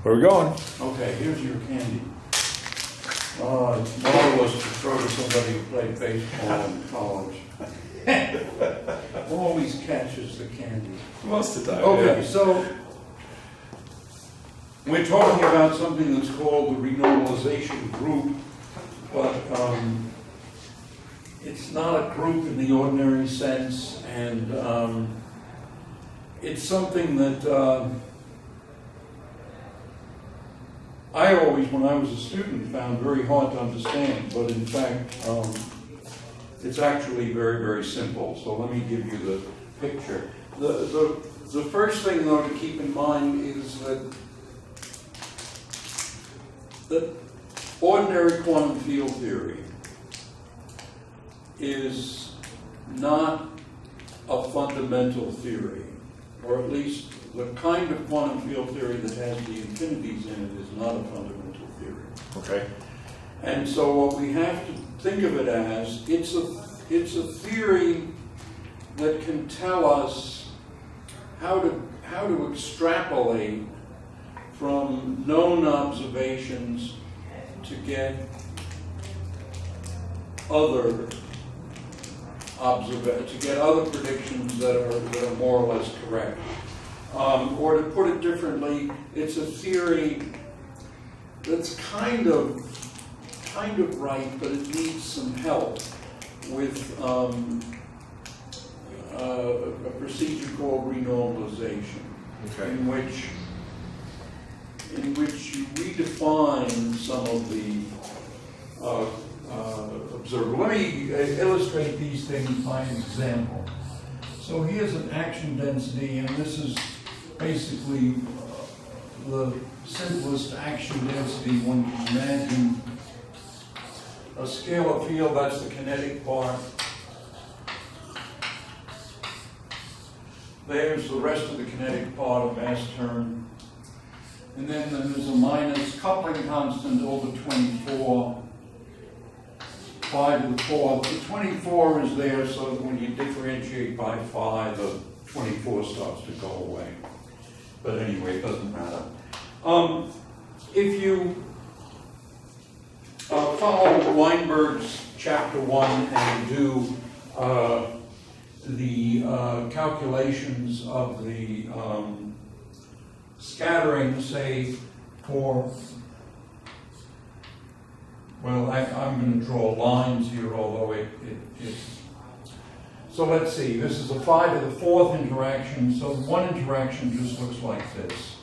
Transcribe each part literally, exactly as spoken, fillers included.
Where are we going? Okay, here's your candy. Oh, it's marvelous to throw to somebody who played baseball in college. Always catches the candy. Most of the time. Okay, Yeah. so we're talking about something that's called the renormalization group, but um, it's not a group in the ordinary sense, and um, it's something that uh, I always, when I was a student, found very hard to understand, but in fact, um, it's actually very, very simple. So let me give you the picture. The, the, the first thing, though, to keep in mind is that, that ordinary quantum field theory is not a fundamental theory, or at least the kind of quantum field theory that has the infinities in it is not a fundamental theory. Okay. And so what we have to think of it as, it's a, it's a theory that can tell us how to, how to extrapolate from known observations to get other observa- to get other predictions that are, that are more or less correct. Um, or to put it differently, it's a theory that's kind of, kind of right, but it needs some help with um, uh, a procedure called renormalization, Okay. in which, in which you redefine some of the uh, uh, observable. Let me uh, illustrate these things by an example. So here's an action density, and this is basically uh, the simplest action density one can imagine. A scalar field, that's the kinetic part. There's the rest of the kinetic part of mass term. And then there's a minus coupling constant over twenty-four, five to the fourth. The twenty-four is there so that when you differentiate by five, the twenty-four starts to go away. But anyway, it doesn't matter. Um, if you uh, follow Weinberg's chapter one and do uh, the uh, calculations of the um, scattering, say, for, well, I, I'm going to draw lines here, although it, it, it so let's see, this is a five to the fourth interaction, so one interaction just looks like this.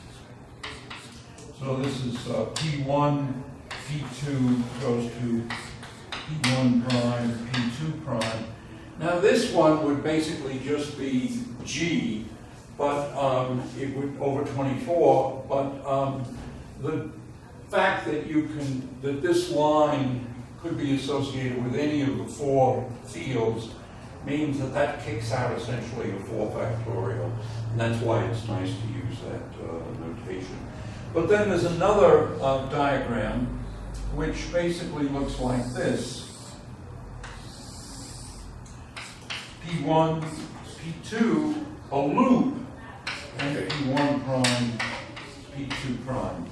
So this is uh, P one, P two goes to P one prime, P two prime. Now this one would basically just be G, but um, it would over twenty-four, but um, the fact that you can, that this line could be associated with any of the four fields means that that kicks out essentially a four factorial, and that's why it's nice to use that uh, notation. But then there's another uh, diagram which basically looks like this. P one, P two, a loop, and P one prime, P two prime.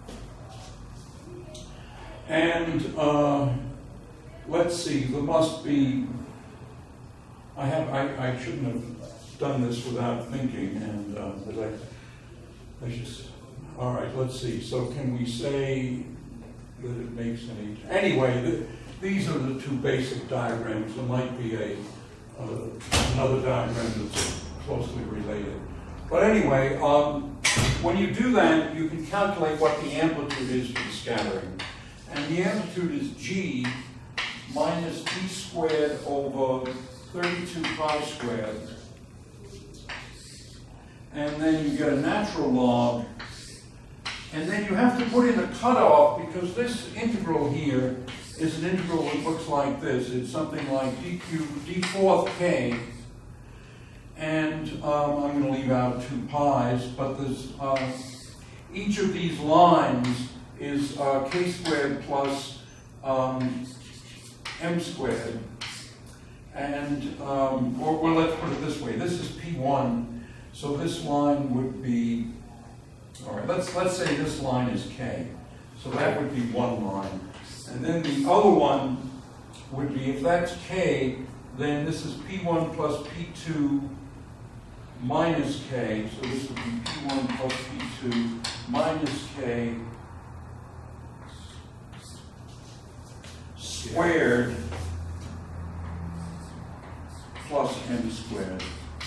And uh, let's see, there must be, I have, I, I shouldn't have done this without thinking, and uh, but I, I just, all right, let's see. So can we say that it makes any, anyway, the, these are the two basic diagrams. There might be a, uh, another diagram that's closely related. But anyway, um, when you do that, you can calculate what the amplitude is for the scattering. And the amplitude is G minus d squared over thirty-two pi squared. And then you get a natural log. And then you have to put in a cutoff, because this integral here is an integral that looks like this. It's something like d cubed, d fourth k. And um, I'm going to leave out two pi's, but there's uh, each of these lines is uh, k squared plus um, m squared. And, um, or, or let's put it this way, this is P one, so this line would be All right, let's, let's say this line is K. So that would be one line. And then the other one would be, if that's K, then this is P one plus P two minus K. So this would be P one plus P two minus K squared plus M squared.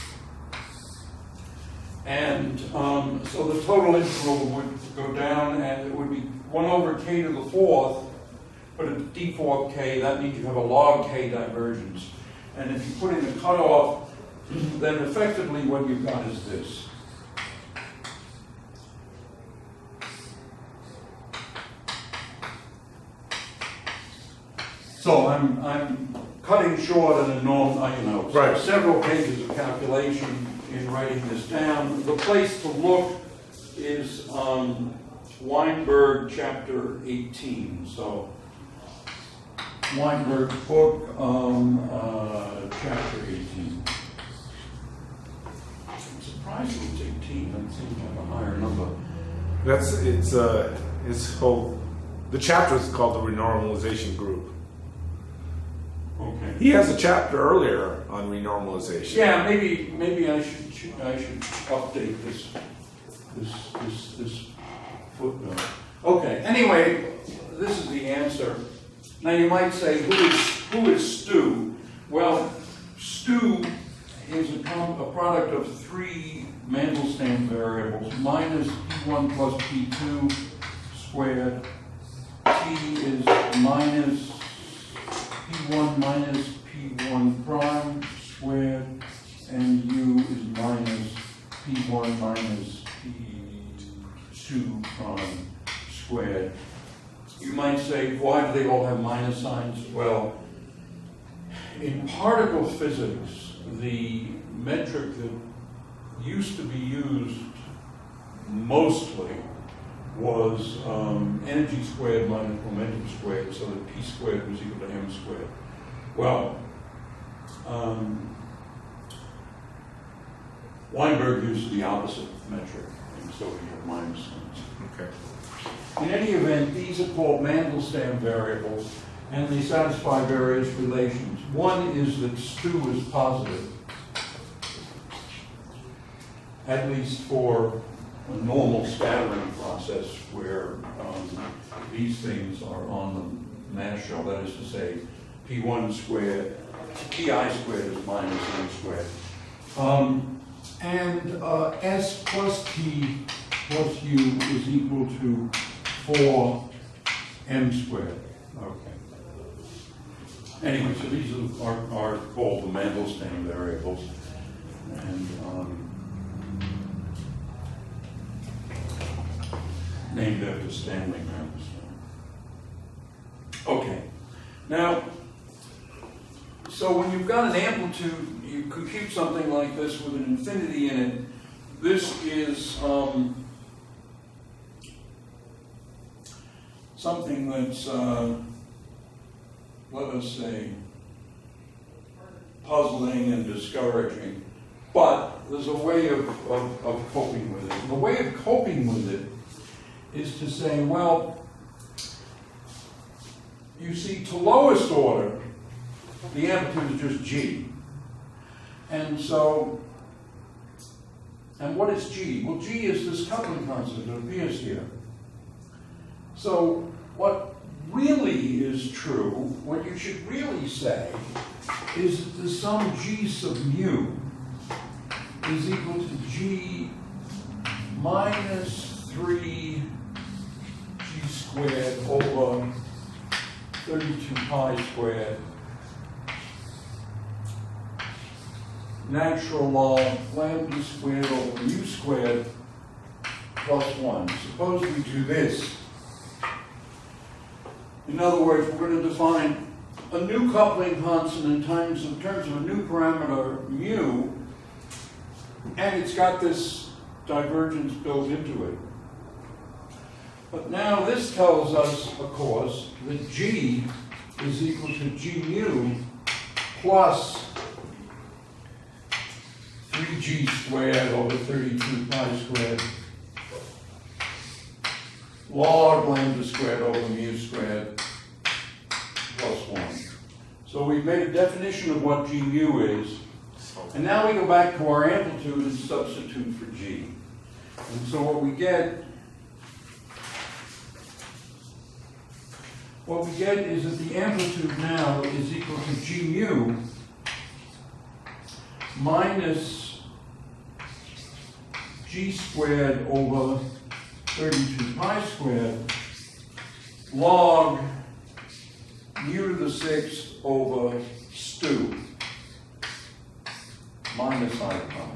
And um, so the total integral would go down, and it would be one over K to the fourth, but at d four K, that means you have a log K divergence. And if you put in the cutoff, then effectively what you've got is this. So I'm, I'm cutting short an enormous, you know, right. several pages of calculation in writing this down. The place to look is um, Weinberg chapter eighteen. So Weinberg's book, um, uh, chapter eighteen. I'm surprised it was eighteen. That seems like a higher number. That's it's uh his whole the chapter is called the renormalization group. Okay. He has a chapter earlier on renormalization. Yeah, maybe maybe I should I should update this this this this footnote. Okay. Anyway, this is the answer. Now you might say, who is who is Stu? Well, Stu is a, com a product of three Mandelstam variables: minus P one plus P two squared. T is minus P one minus P one prime squared, and U is minus P one minus P two prime squared. You might say, why do they all have minus signs? Well, in particle physics, the metric that used to be used mostly was um, energy squared minus momentum squared, so that P squared was equal to M squared. Well, um, Weinberg uses the opposite metric, and so we have minus signs. Okay. In any event, these are called Mandelstam variables, and they satisfy various relations. One is that Stu is positive, at least for a normal scattering process where um, these things are on the mass shell. That is to say, P one squared, Pi squared is minus M squared. Um, and uh, S plus T plus U is equal to four M squared. Okay. Anyway, so these are, are, are called the Mandelstam variables. And um, named after Stanley Mandelstam. Okay. Now, so when you've got an amplitude, you compute something like this with an infinity in it. This is um, something that's, uh, let us say, puzzling and discouraging. But there's a way of, of, of coping with it. And the way of coping with it is to say, well, you see, to lowest order, the amplitude is just G. And so, and what is G? Well, G is this coupling constant that appears here. So what really is true, what you should really say, is that the sum G sub mu is equal to G minus three G squared over thirty-two pi squared natural log lambda squared over mu squared plus one. Suppose we do this. In other words, we're going to define a new coupling constant in terms of, in terms of a new parameter mu, and it's got this divergence built into it. But now this tells us, of course, that G is equal to G mu plus three G squared over thirty-two pi squared log lambda squared over mu squared plus one. So we've made a definition of what G mu is. And now we go back to our amplitude and substitute for G. And so what we get, what we get is that the amplitude now is equal to G mu minus G squared over thirty-two pi squared log mu to the sixth over stu minus I pi.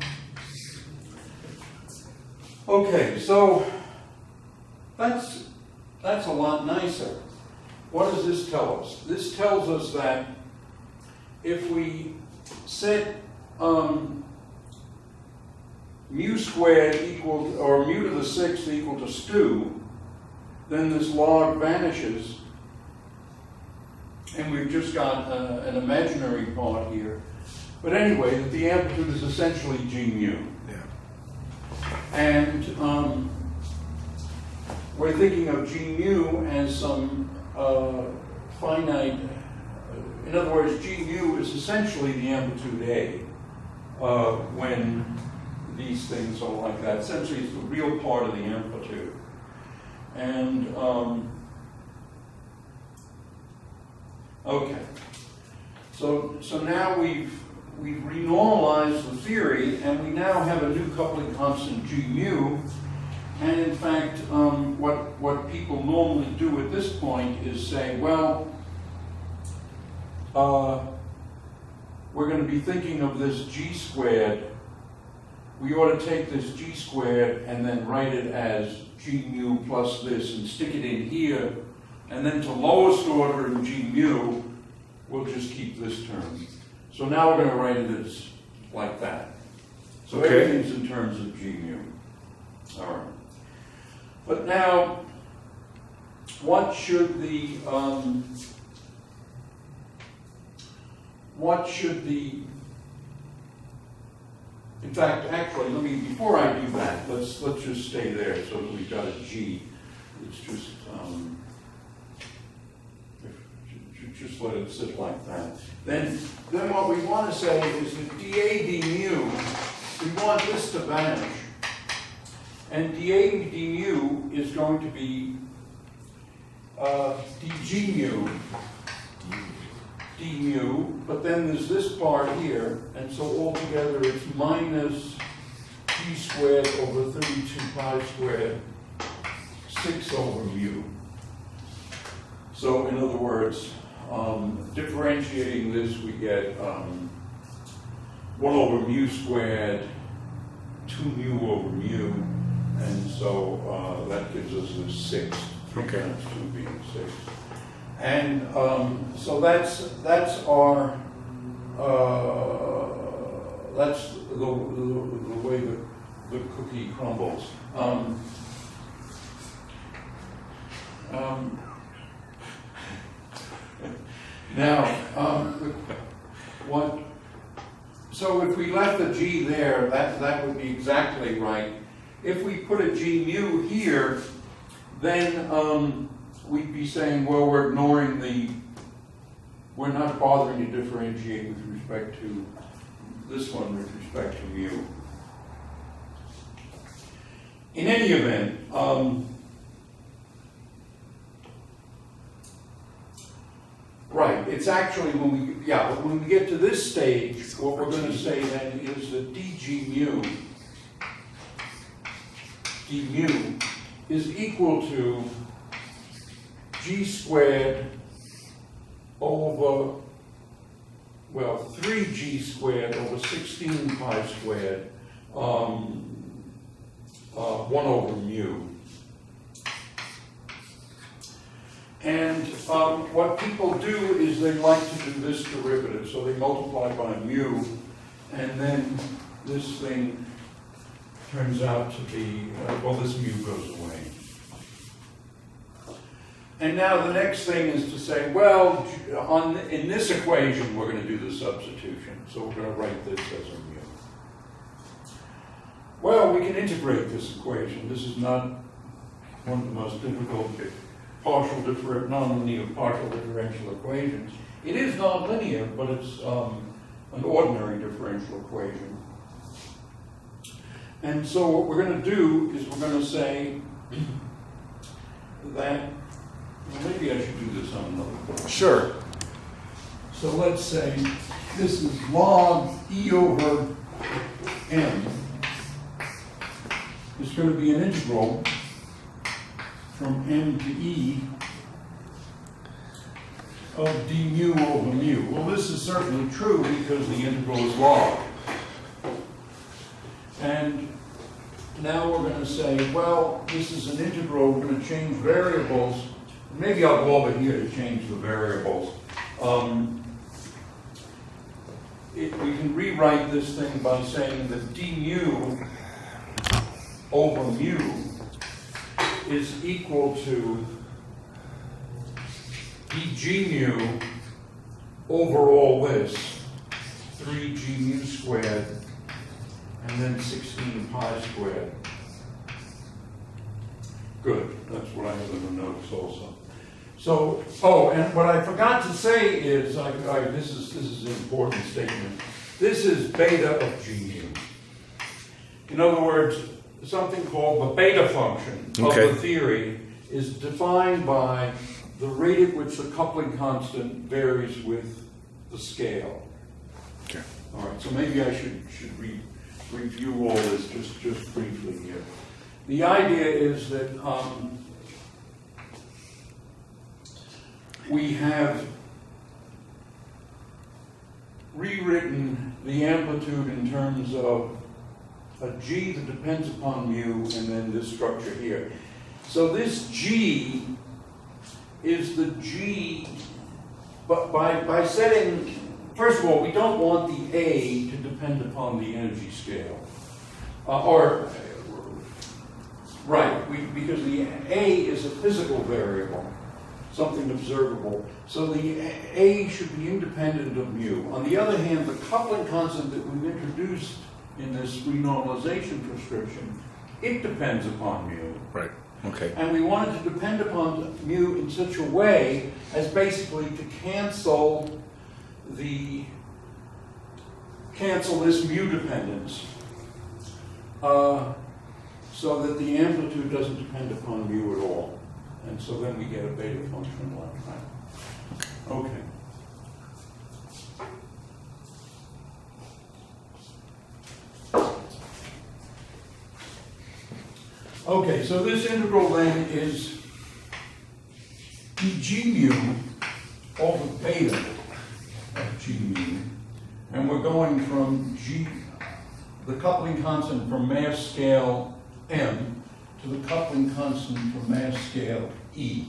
Okay, so that's that's a lot nicer. What does this tell us? This tells us that if we set um, mu squared equal, or mu to the sixth equal to stu, then this log vanishes, and we've just got uh, an imaginary part here. But anyway, that the amplitude is essentially G mu. Yeah. And um, we're thinking of G mu as some uh, finite, uh, in other words, G mu is essentially the amplitude A uh, when these things are like that. Essentially, it's the real part of the amplitude. And, um, okay. So, so now we've We've renormalized the theory, and we now have a new coupling constant G mu. And in fact, um, what, what people normally do at this point is say, well, uh, we're going to be thinking of this G squared. We ought to take this G squared and then write it as G mu plus this and stick it in here. And then to lowest order in G mu, we'll just keep this term. So now we're going to write it as like that. So okay. Everything's in terms of G mu. All right. But now, what should the um, what should the in fact, actually, let me before I do that, let's let's just stay there so that we've got a G. It's just um, just let it sit like that. Then, then what we want to say is that dA du, we want this to vanish. And dA du is going to be uh, dg mu, d mu, but then there's this part here, and so altogether it's minus g squared over thirty-two pi squared, six over mu. So in other words, Um, differentiating this, we get um, one over mu squared, two mu over mu, and so uh, that gives us this six. Okay. Times two being six. And um, so that's that's our uh, that's the, the, the way the, the cookie crumbles. Um, um, Now, um, what, so if we left the G there, that, that would be exactly right. If we put a G mu here, then um, we'd be saying, well, we're ignoring the, we're not bothering to differentiate with respect to this one with respect to mu. In any event, um, right, it's actually when we, yeah, when we get to this stage, what we're going to say then is that dg mu, d mu, is equal to g squared over, well, three g squared over sixteen pi squared, um, uh, one over mu. And um, what people do is they like to do this derivative. So they multiply by mu, and then this thing turns out to be, uh, well, this mu goes away. And now the next thing is to say, well, on, in this equation, we're going to do the substitution. So we're going to write this as a mu. Well, we can integrate this equation. This is not one of the most difficult partial differ nonlinear partial differential equations. It is nonlinear, but it's um, an ordinary differential equation. And so what we're going to do is we're going to say that, well, maybe I should do this on another board. Sure. So let's say this is log E over M. It's going to be an integral from M to E of d mu over mu. Well, this is certainly true because the integral is log. And now we're going to say, well, this is an integral, we're going to change variables. Maybe I'll go over here to change the variables. Um, it, we can rewrite this thing by saying that d mu over mu is equal to dg mu over all this, three g mu squared, and then sixteen pi squared. Good, that's what I have in the notes also. So, oh, and what I forgot to say is, I, I, this is this is an important statement. This is beta of g mu. In other words, something called the beta function okay. of the theory is defined by the rate at which the coupling constant varies with the scale. Okay. All right, so maybe I should should re review all this just just briefly here. The idea is that um, we have rewritten the amplitude in terms of a g that depends upon mu, and then this structure here. So this g is the g, but by, by setting, first of all, we don't want the a to depend upon the energy scale. Uh, or, right, we, because the a is a physical variable, something observable. So the a should be independent of mu. On the other hand, the coupling constant that we've introduced in this renormalization prescription, it depends upon mu. Right. Okay. And we want it to depend upon mu in such a way as basically to cancel the cancel this mu dependence, uh, so that the amplitude doesn't depend upon mu at all. And so then we get a beta function like that. Okay. Okay, so this integral then is dg mu over beta of g mu. And we're going from g, the coupling constant from mass scale m, to the coupling constant from mass scale E.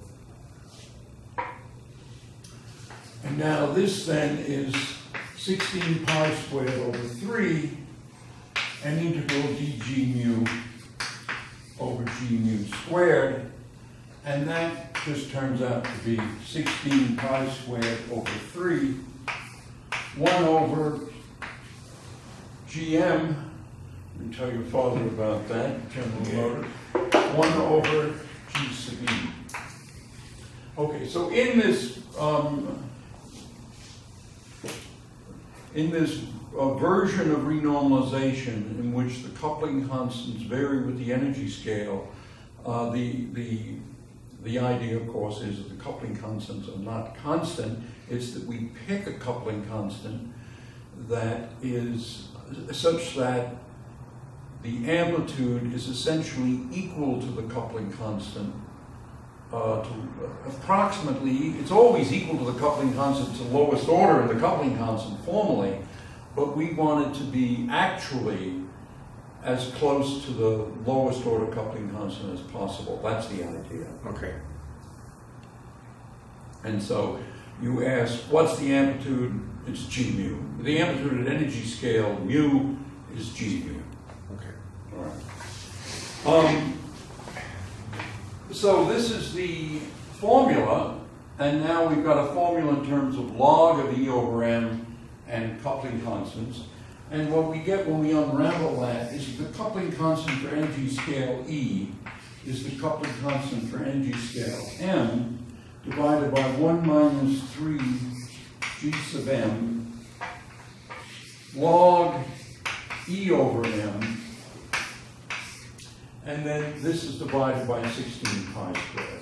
And now this then is sixteen pi squared over three, and integral dg mu over g mu squared, and that just turns out to be sixteen pi squared over three, one over gm, you can tell your father about that, General Motors, one over g sub e. Okay, so in this, um, in this uh, version of renormalization in which the coupling constants vary with the energy scale, uh, the, the, the idea, of course, is that the coupling constants are not constant. It's that we pick a coupling constant that is such that the amplitude is essentially equal to the coupling constant, uh, to approximately, it's always equal to the coupling constant to lowest order in the coupling constant formally, but we want it to be actually as close to the lowest order coupling constant as possible. That's the idea. Okay. And so you ask, what's the amplitude? It's g mu. The amplitude at energy scale, mu, is g mu. Okay. All right. Um, so this is the formula, and now we've got a formula in terms of log of E over M and coupling constants. And what we get when we unravel that is the coupling constant for energy scale E is the coupling constant for energy scale, m, divided by one minus three g sub m, log E over m, and then this is divided by sixteen pi squared.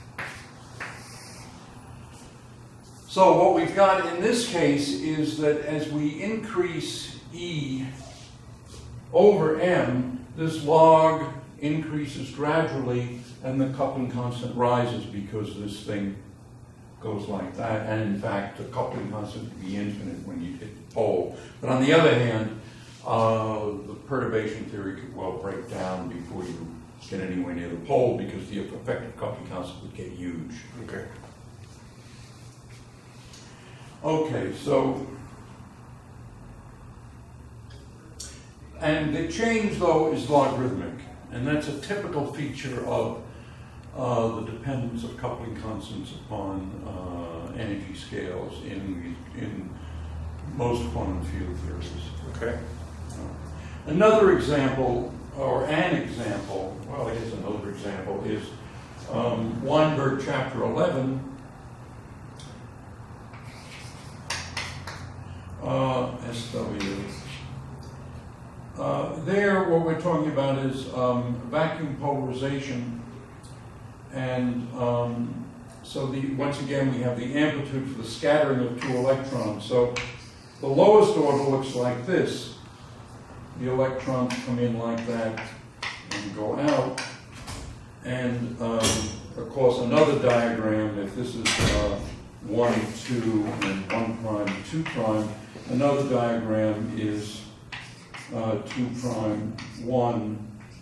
So what we've got in this case is that as we increase E over m, this log increases gradually and the coupling constant rises because this thing goes like that. And in fact, the coupling constant can be infinite when you hit the pole. But on the other hand, uh, the perturbation theory could well break down before you get anywhere near the pole because the effective coupling constant would get huge. Okay. Okay, so, and the change though is logarithmic, and that's a typical feature of uh, the dependence of coupling constants upon uh, energy scales in, in most quantum field theories. Okay. Uh, another example, or an example, well I guess another example is um, Weinberg chapter eleven. Uh, S W. Uh, there, what we're talking about is um, vacuum polarization, and um, so the once again we have the amplitude for the scattering of two electrons. So the lowest order looks like this. The electrons come in like that and go out, and um, of course another diagram. If this is uh, one, two, and one prime, two prime. Another diagram is uh, two prime, one,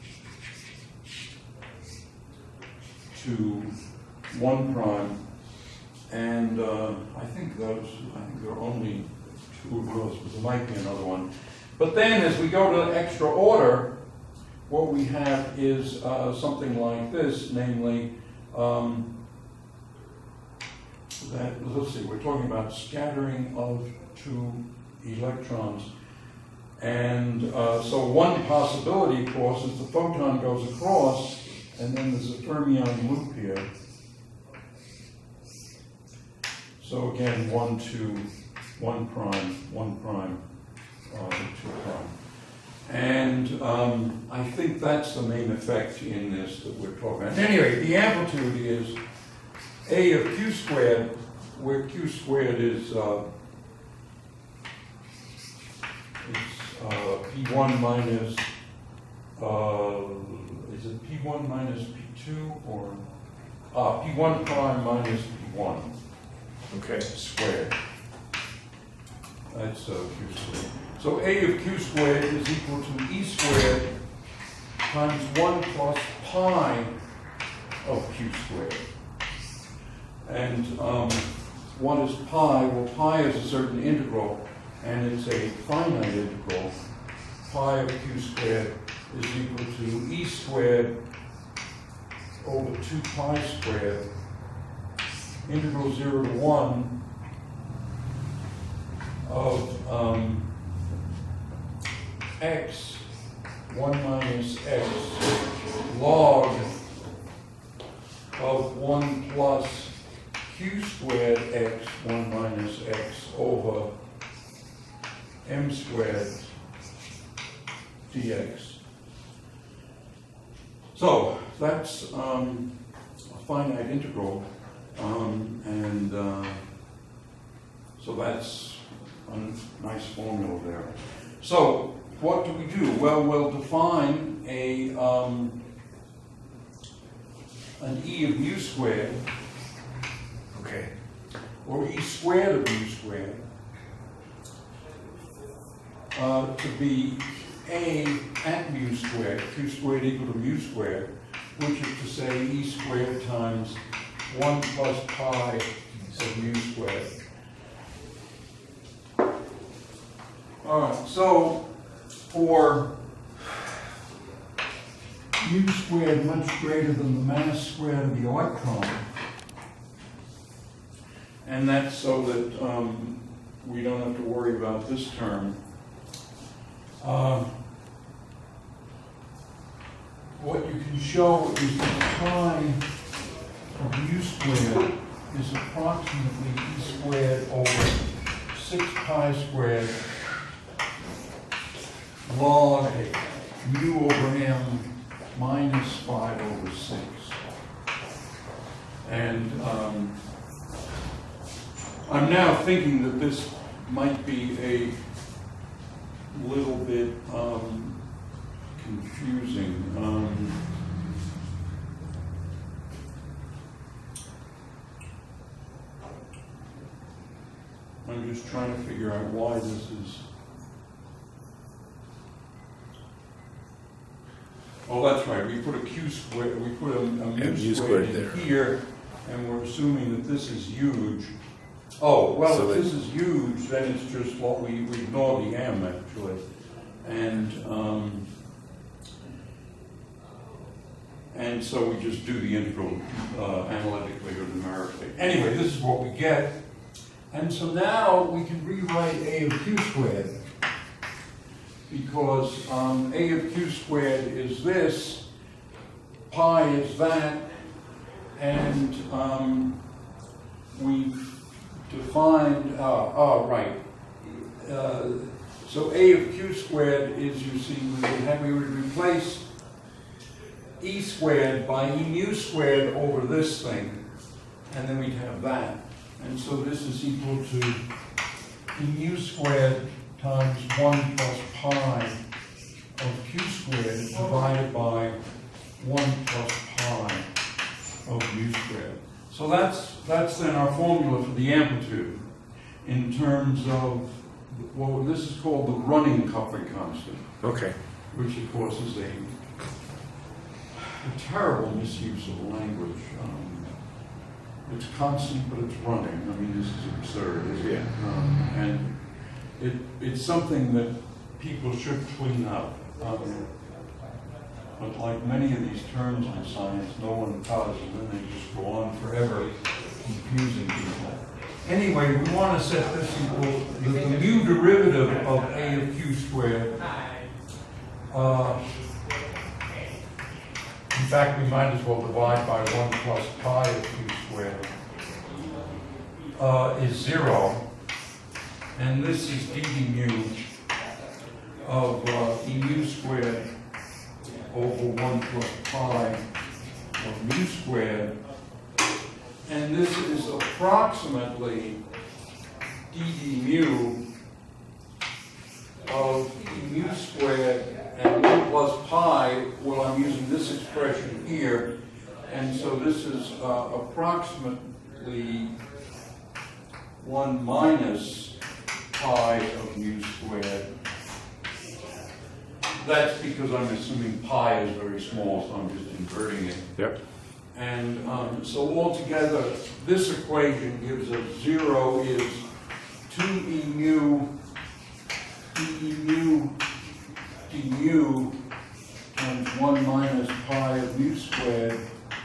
two, one prime, and uh, I think those, I think there are only two of those, but there might be another one. But then as we go to extra order, what we have is uh, something like this, namely, um, that, let's see, we're talking about scattering of two electrons. And uh, so one possibility, of course, is the photon goes across, and then there's a fermion loop here. So again, one, two, one prime, one prime, uh, two prime. And um, I think that's the main effect in this that we're talking about. Anyway, the amplitude is A of q squared, where q squared is uh, It's uh, P one minus, uh, is it P one minus P two or, ah, P one prime minus P one. Okay. Squared. That's uh, Q squared. So A of Q squared is equal to E squared times one plus pi of Q squared. And um, what is pi? Well, pi is a certain integral, and it's a finite integral. Pi of q squared is equal to e squared over two pi squared, integral zero to one of um, x, one minus x, log of one plus q squared x, one minus x, over m squared dx. So that's um, a finite integral, um, and uh, so that's a nice formula there. So what do we do? Well, we'll define a um, an e of mu squared, Okay. or e squared of mu squared, uh, to be a at mu squared, q squared equal to mu squared, which is to say e squared times one plus pi of mu squared. All right, so for mu squared much greater than the mass squared of the electron, and that's so that um, we don't have to worry about this term. Uh, what you can show is that pi of u squared is approximately e squared over six pi squared log mu over m minus five over six. And um, I'm now thinking that this might be a little bit um, confusing. Um, I'm just trying to figure out why this is. Oh, that's right. We put a q squared. We put a, a mu squared in there. Here, and we're assuming that this is huge. Oh, well, so if this is huge, then it's just what we, we ignore the m actually, and um, and so we just do the integral uh, analytically or numerically. Anyway, this is what we get. And so now we can rewrite a of q squared, because um, a of q squared is this, pi is that, and um, we've defined, uh, oh, right. Uh, so a of q squared is, you see, we would, have, we would replace e squared by e mu squared over this thing, and then we'd have that. And so this is equal to e mu squared times one plus pi of q squared divided by one plus pi of mu squared. So that's, that's then our formula for the amplitude in terms of, well, this is called the running coupling constant. Okay. Which, of course, is a, a terrible misuse of language. Um, It's constant, but it's running. I mean, this is absurd, isn't it? Yeah. Um, and it, it's something that people should clean up. Um, but like many of these terms in science, no one does, and then they just go on forever confusing people. Anyway, we want to set this equal, the, the mu derivative of a of q squared. Uh, In fact, we might as well divide by one plus pi of q squared, uh, is zero. And this is d d mu of uh, e mu squared over one plus pi of mu squared. And this is approximately d d mu of e mu squared and one plus pi, well, I'm using this expression here, and so this is uh, approximately one minus pi of mu squared. That's because I'm assuming pi is very small, so I'm just inverting it. Yep. And um, so altogether, this equation gives us zero is two e mu, e mu, d mu times one minus pi of mu squared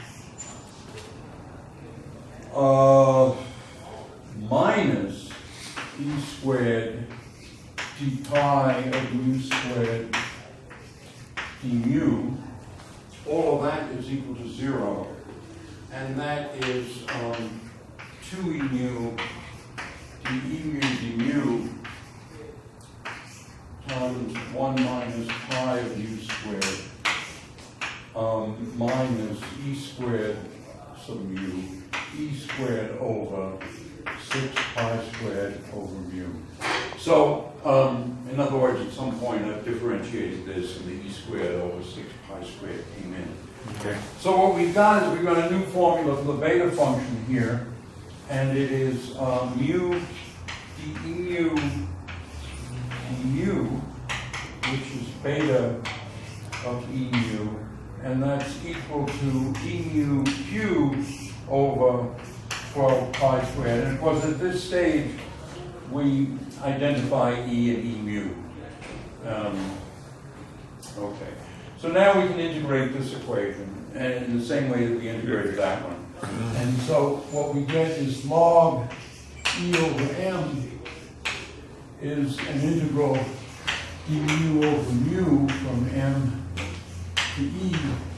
uh, minus e squared d pi of mu squared d mu. All of that is equal to zero, and that is um, two e mu d e mu d mu times one minus pi of u squared um, minus e squared sub mu, e squared over six pi squared over mu. So, um, in other words, at some point I've differentiated this and the e squared over six pi squared came in. Okay. So what we've got is we've got a new formula for the beta function here, and it is uh, mu d e mu mu, which is beta of e mu, and that's equal to e mu cubed over twelve pi squared. And of course, at this stage, we identify e and e mu. Um, okay. So now we can integrate this equation, and in the same way that we integrated that one. And so what we get is log e over m is an integral d mu over mu from m to e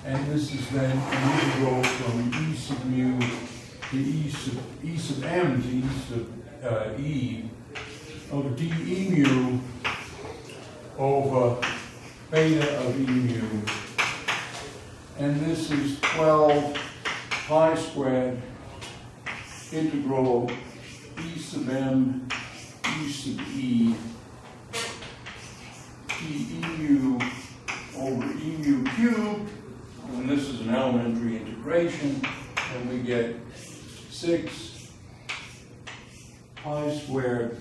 and this is then an integral from E sub mu to E sub, E sub m to E sub uh, E over d E mu over beta of E mu. And this is twelve pi squared integral E sub m, E sub E, d E mu over E mu cubed, and this is an elementary integration, and we get six pi squared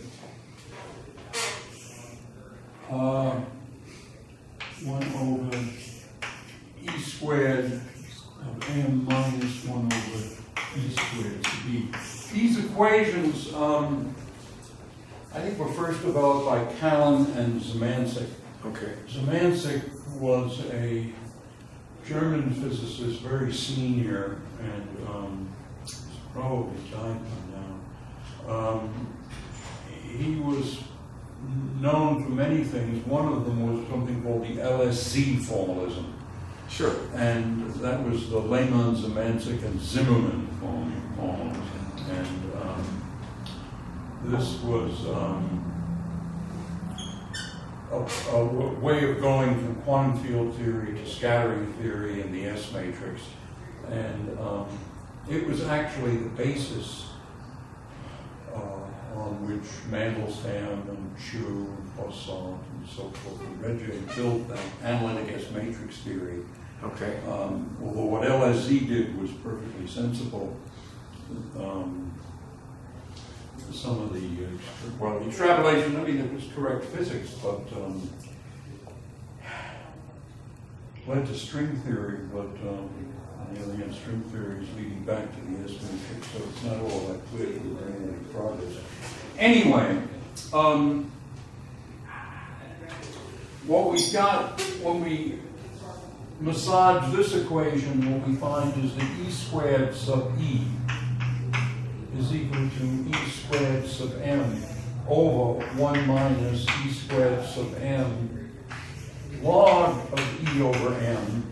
uh, one over E squared of m minus one over E squared to B. These equations, um, I think, were first developed by Callan and Symanzik. Okay. Symanzik was a German physicist, very senior, and um, he's probably died by now. Um, he was known for many things. One of them was something called the L S Z formalism. Sure. And that was the Lehmann, Symanzik, and Zimmermann formalism. And um, this was um, a, a way of going from quantum field theory to scattering theory in the S matrix. And um, it was actually the basis uh, on which Mandelstam and Chu and Poisson and so forth and Regé built that analytic S matrix theory. Okay. Um, although what L S Z did was perfectly sensible. Um, some of the, uh, well, the extrapolation, I mean, it was correct physics, but um, led to string theory, but um, on the other hand, string theory is leading back to the S matrix, so it's not all that clear that we're in any progress. Anyway, um, what we got when we massage this equation, what we find is that E squared sub E is equal to E squared sub m over one minus E squared sub m log of E over m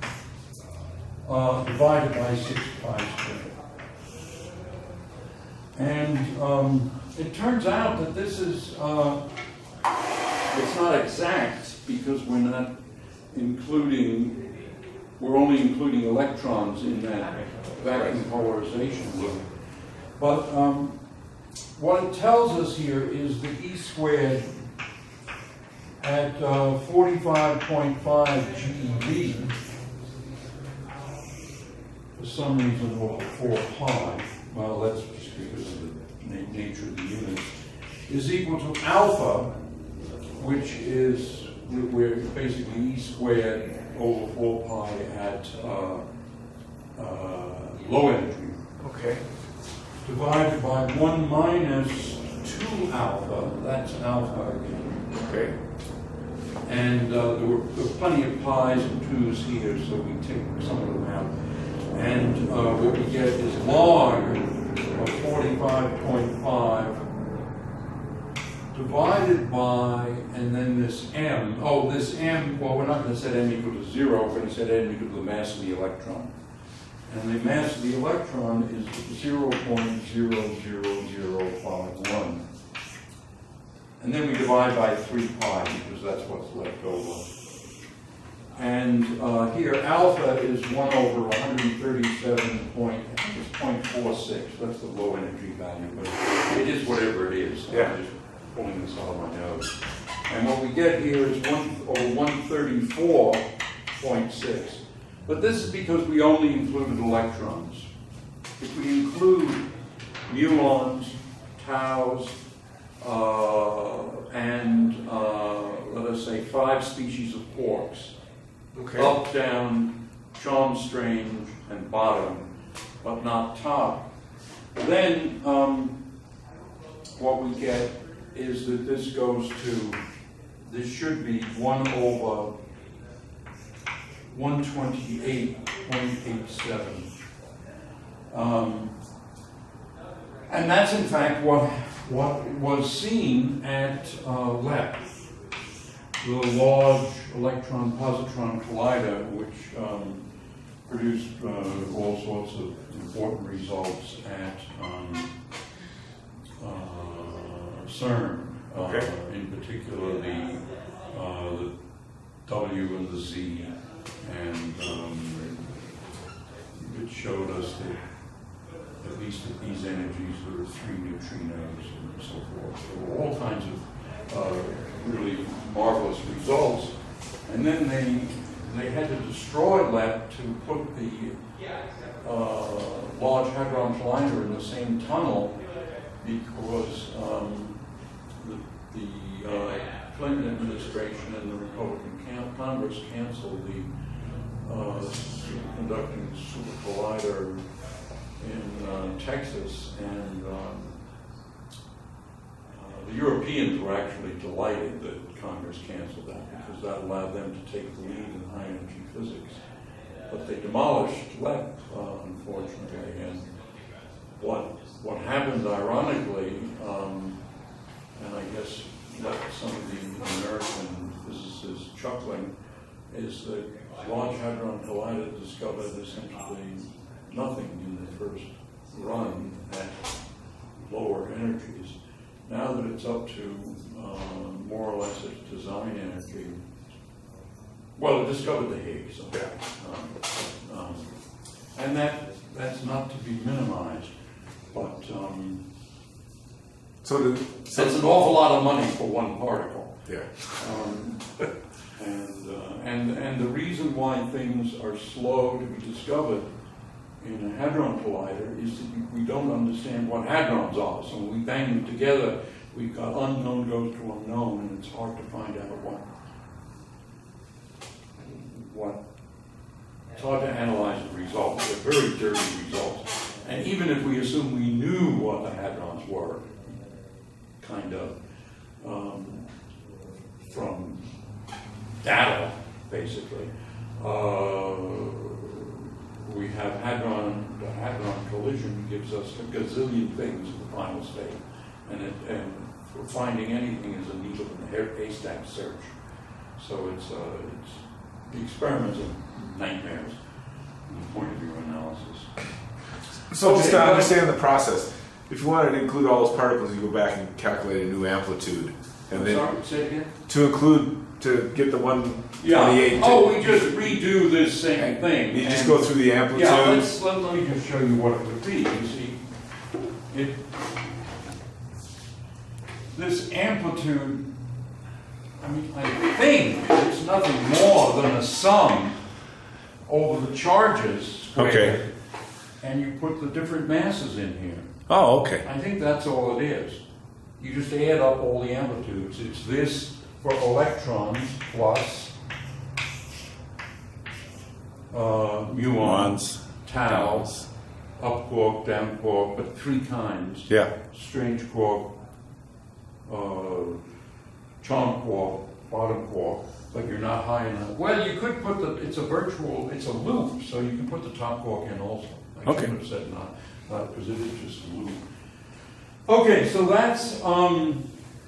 uh, divided by six pi squared. And um, it turns out that this is, uh, it's not exact because we're not including, we're only including electrons in that vacuum polarization loop. But um, what it tells us here is that E squared at uh, forty-five point five GeV, for some reason over four pi, well, that's just because of the na nature of the units, is equal to alpha, which is, we're basically E squared over four pi at uh, uh, low energy. Okay. Divided by one minus two alpha, that's alpha again. Okay. And uh, there, were, there were plenty of pi's and twos here, so we take some of them out. And uh, what we get is log of forty-five point five divided by, and then this m. Oh, this m, well, we're not going to set m equal to zero, we're going to set m equal to the mass of the electron. And the mass of the electron is zero point zero zero zero five one. And then we divide by three pi, because that's what's left over. And uh, here, alpha is one over one hundred thirty-seven point, I think it's zero point four six. That's the low energy value, but it is whatever it is. Yeah. I'm just pulling this out of my nose. And what we get here is one over one hundred thirty-four point six. But this is because we only included electrons. If we include muons, taus, uh, and uh, let us say five species of quarks, Okay. up, down, Chom-Strange, and bottom, but not top, then um, what we get is that this goes to, this should be one over one twenty-eight point eight seven. Um, and that's in fact what, what was seen at uh, L E P, the Large Electron-Positron Collider, which um, produced uh, all sorts of important results at um, uh, CERN. Okay. Uh, in particular, the, uh, the W and the Z, and um, it showed us that at least at these energies there are three neutrinos and so forth. So all kinds of uh, really marvelous results. And then they they had to destroy that to put the uh, Large Hadron Collider in the same tunnel because um, the, the uh, Clinton administration and the Republican can Congress canceled the uh, superconducting super collider in uh, Texas, and um, uh, the Europeans were actually delighted that Congress canceled that because that allowed them to take the lead in high energy physics. But they demolished L E P, uh, unfortunately, and what what happened, ironically, um, and I guess left some of the American physicists chuckling, is that Large Hadron Collider discovered essentially nothing in the first run at lower energies. Now that it's up to uh, more or less its design energy, well, it discovered the Higgs, okay. um, um, and that that's not to be minimized, but um, so, the, so it's an awful lot of money for one particle. Yeah. Um, and, uh, and, and the reason why things are slow to be discovered in a hadron collider is that we don't understand what hadrons are. So when we bang them together, we've got unknown goes to unknown, and it's hard to find out what, what, it's hard to analyze the results. They're very dirty results. And even if we assume we knew what the hadrons were, kind of, um, from data, basically, uh, we have hadron, the hadron collision gives us a gazillion things in the final state, and, it, and for finding anything is a needle in the haystack search. So it's, uh, it's the experiments are nightmares from the point of view analysis. So Okay, just to but- understand the process, if you wanted to include all those particles, you go back and calculate a new amplitude, and I'm then sorry, say it again? to include to get the one Yeah. twenty-eight. Oh, we just redo this same thing. You just and- go through the amplitude. Yeah, let's, let, let me just show you what it would be. You see, it, this amplitude, I mean, I think it's nothing more than a sum over the charges squared, Okay. and you put the different masses in here. Oh, okay. I think that's all it is. You just add up all the amplitudes. It's this for electrons plus uh, muons, taus, up quark, down quark, but three times. Yeah. Strange quark, uh, charm quark, bottom quark, but you're not high enough. Well, you could put the, it's a virtual, it's a loop, so you can put the top quark in also. I Okay. should have said not, not because it is just a loop. Okay, so that's, um,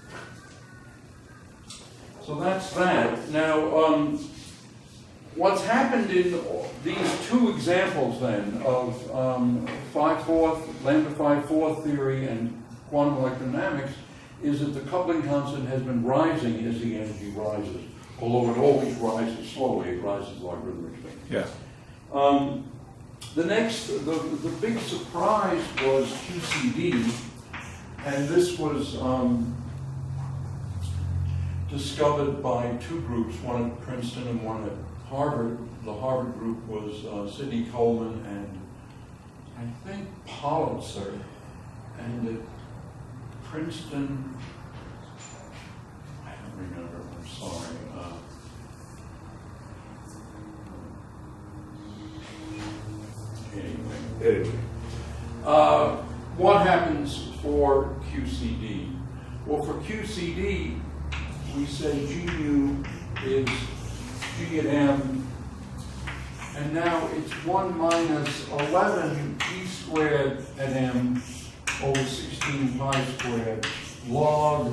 so that's that. Now, um, what's happened in these two examples then of um, five fourth, lambda five fourth theory and quantum electrodynamics is that the coupling constant has been rising as the energy rises, although it always rises slowly, it rises logarithmically. Yeah. Um, the next, the, the big surprise was Q C D, and this was um, discovered by two groups, one at Princeton and one at Harvard. The Harvard group was uh, Sidney Coleman and I think Politzer, and at Princeton, I don't remember, I'm sorry. Uh, anyway, Anyway. uh, what happens for Q C D? Well, for Q C D, we say G nu is G at M, and now it's one minus eleven G squared at M over sixteen pi squared log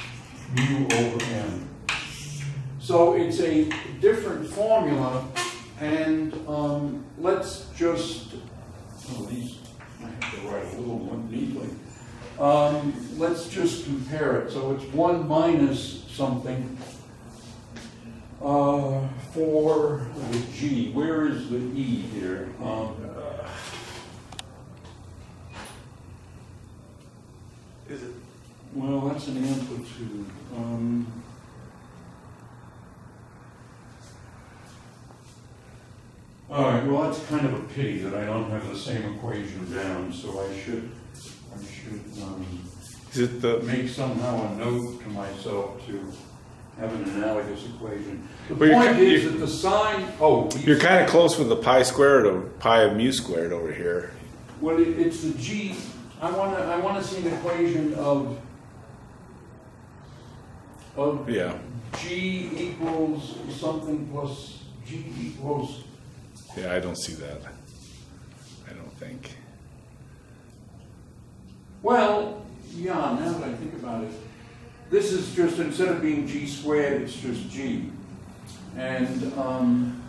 mu over M. So it's a different formula, And um, let's just, oh, these, I have to write a little more neatly. Um, let's just compare it. So it's one minus something uh, for the G. Where is the E here? Um, Is it? well, that's an amplitude. Um, all right, well, that's kind of a pity that I don't have the same equation down, so I should, I should um, Is it the? make somehow a note to myself to have an analogous equation. The Well, you're point ki- is you're- that the sign, oh, You're kind of close with the pi squared of pi of mu squared over here. well, it, it's the G. I want to, I want to see an equation of of Yeah. G equals something plus G equals. Yeah, I don't see that. I don't think. Well, yeah. Now that I think about it, this is just, instead of being G squared, it's just G, and um,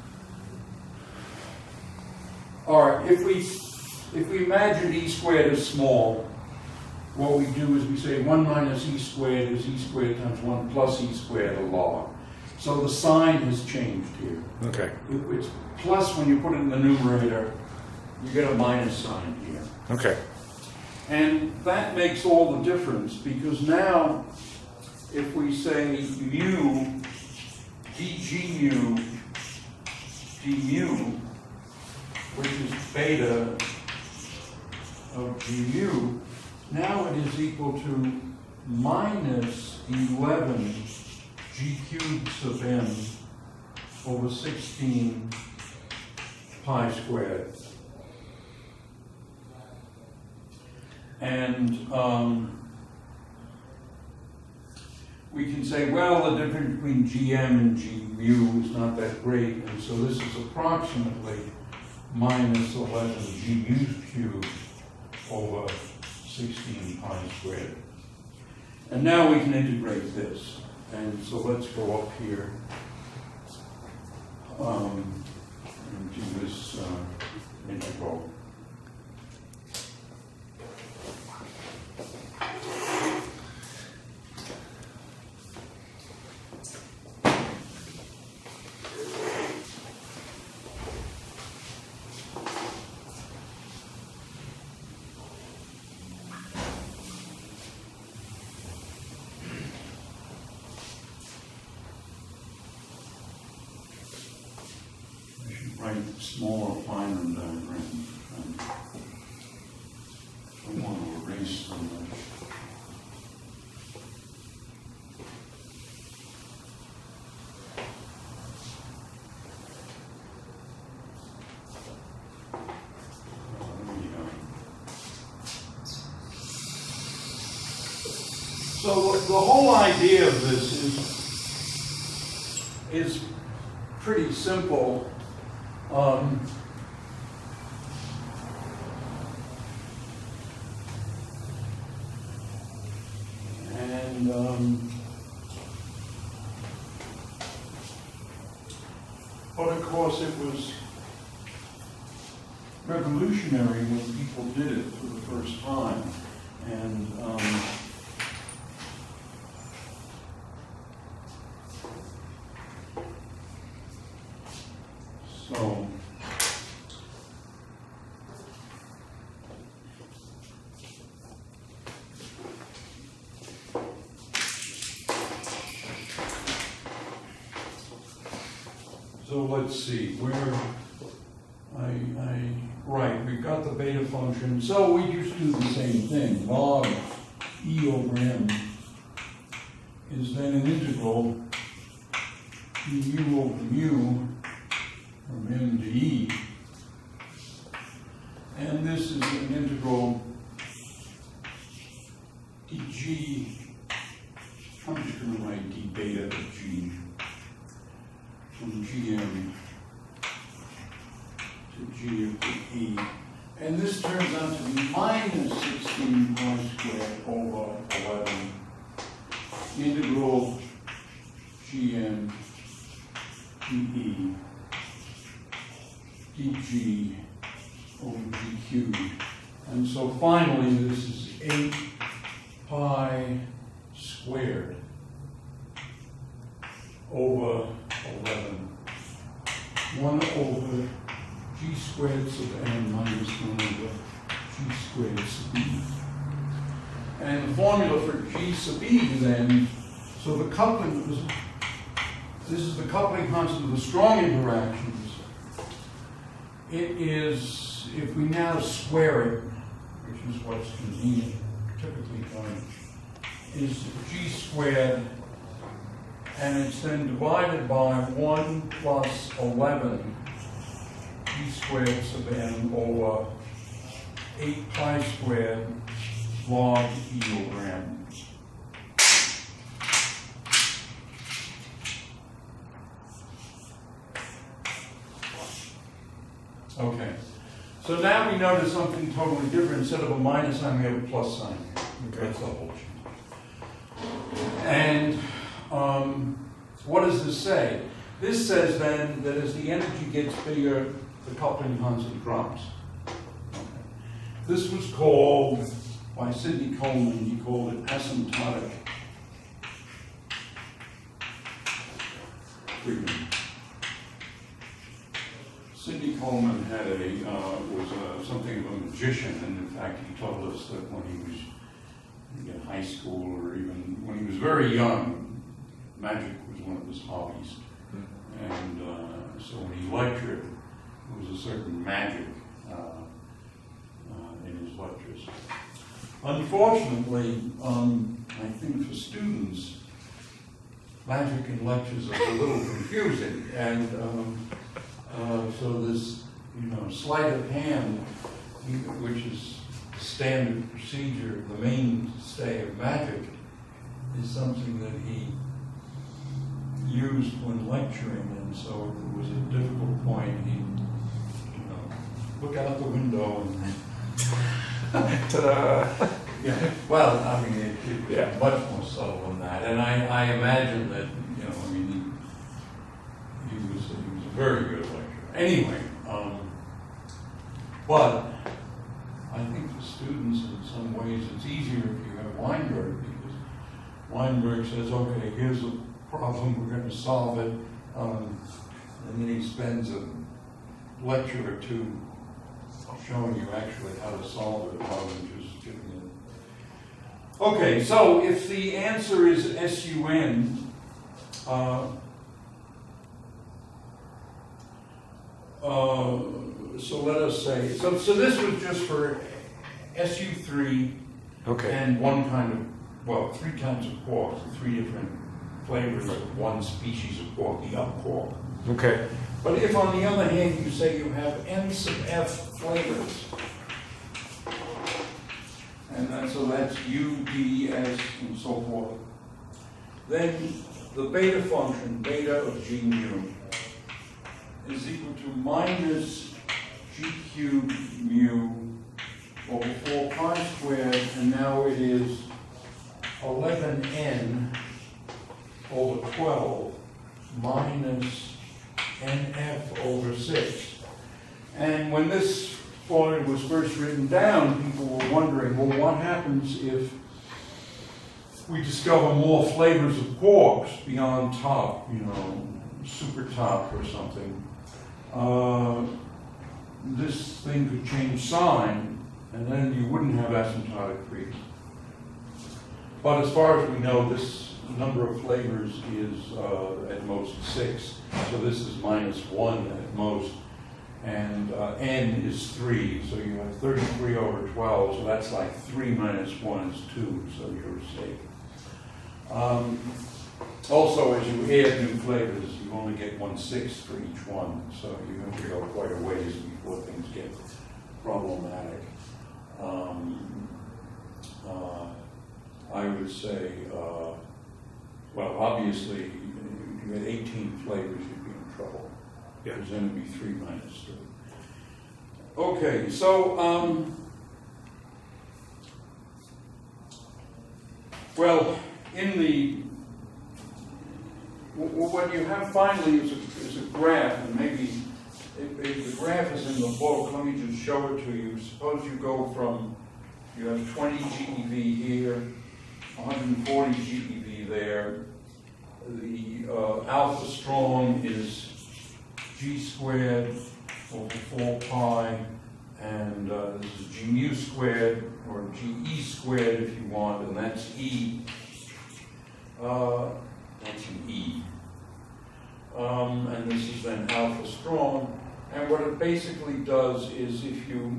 or if we if we imagine E squared is small, what we do is we say one minus E squared is E squared times one plus E squared, a log. So the sign has changed here. Okay. It- It's plus when you put it in the numerator, you get a minus sign here. Okay. And that makes all the difference, because now if we say mu, dg mu, d mu, which is beta of g mu, now it is equal to minus eleven g cubed sub n over sixteen pi squared. And um, we can say, well, the difference between gm and g mu is not that great, and so this is approximately minus eleven g mu cubed over sixteen pi squared. And now we can integrate this. And so let's go up here um, and do this uh, integral. Write smaller, finer diagrams. I don't want to erase so much. So the whole idea of this is is pretty simple. Um, and um, but of course it was revolutionary when people did it for the first time, and um, so So let's see, where I, I, right, we've got the beta function. So we just do the same thing. Log E over M is then an integral mu over mu from M to E. And this is an integral dg, I'm just going to write d beta of g. From gm to g of the e. And this turns out to be minus sixteen pi squared over eleven integral gm dE dg over g cubed. And so finally, this is eight pi squared over eleven. one over g squared sub n minus one over g squared sub e. And the formula for g sub e then, so the coupling, was, this is the coupling constant of the strong interactions. It is, if we now square it, which is what's convenient, typically done, is g squared, and it's then divided by one plus eleven g squared sub n over eight pi squared log e over m. Okay, so now we notice something totally different. Instead of a minus sign, we have a plus sign here. Okay. That's the whole change. And um, what does this say? This says then that as the energy gets bigger, the coupling constant drops. Okay. This was called, by Sidney Coleman, he called it asymptotic freedom. Sidney Coleman had a, uh, was a, something of a magician, and in fact he told us that when he was in high school or even when he was very young, magic was one of his hobbies. Mm-hmm. And uh, so when he lectured, there was a certain magic uh, uh, in his lectures. Unfortunately, um, I think for students, magic in lectures are a little confusing, and um, uh, so this, you know, sleight of hand, which is standard procedure, the mainstay of magic, is something that he used when lecturing, and so if it was a difficult point, he'd, you know, look out the window and ta-da! Yeah, well, I mean, it, it yeah. was much more subtle than that, and I, I imagine that, you know, I mean, he, he, was, he was a very good lecturer. Anyway, um, but I think for students, in some ways, it's easier if you have Weinberg, because Weinberg says, okay, here's a problem, we're going to solve it, um, and then he spends a lecture or two showing you actually how to solve it rather than just giving it. Okay, so if the answer is S U N, uh, uh, so let us say, so, so this was just for S U three, okay, and one kind of, well, three kinds of quark, three different flavors of one species of quark, the up quark. Okay. But if, on the other hand, you say you have N sub F flavors, and that, so that's U, D, S, and so forth, then the beta function, beta of G mu, is equal to minus G cubed mu over four pi squared, and now it is eleven N over twelve minus N F over six. And when this formula was first written down, people were wondering, well, what happens if we discover more flavors of quarks beyond top, you know, super top or something? Uh, this thing could change sign, and then you wouldn't have asymptotic freedom. But as far as we know, this number of flavors is uh, at most six, so this is minus one at most, and uh, N is three, so you have thirty-three over twelve, so that's like three minus one is two, so you're safe. Um, also, as you add new flavors, you only get one sixth for each one, so you have to go quite a ways before things get problematic. Um, uh, I would say, uh, well, obviously, if you had eighteen flavors, you'd be in trouble. Yeah. Because then it'd be three minus two. Okay, so, um, well, in the, w what you have finally is a, is a graph, and maybe if, if the graph is in the book, let me just show it to you. Suppose you go from, you have twenty G E V here, one hundred forty G E V there. The uh, alpha strong is G squared over four pi, and uh, this is G mu squared, or G E squared if you want, and that's E. Uh, that's an E. Um, and this is then alpha strong. And what it basically does is if you,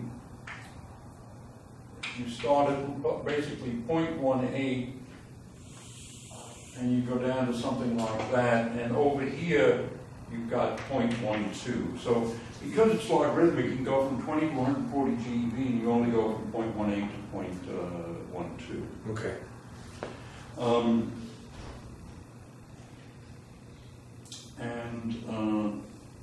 if you start at basically zero point one eight, and you go down to something like that, and over here you've got zero point one two. So because it's logarithmic, you can go from twenty to one hundred forty G E V, and you only go from zero point one eight to zero point one two. Okay. Um, and uh,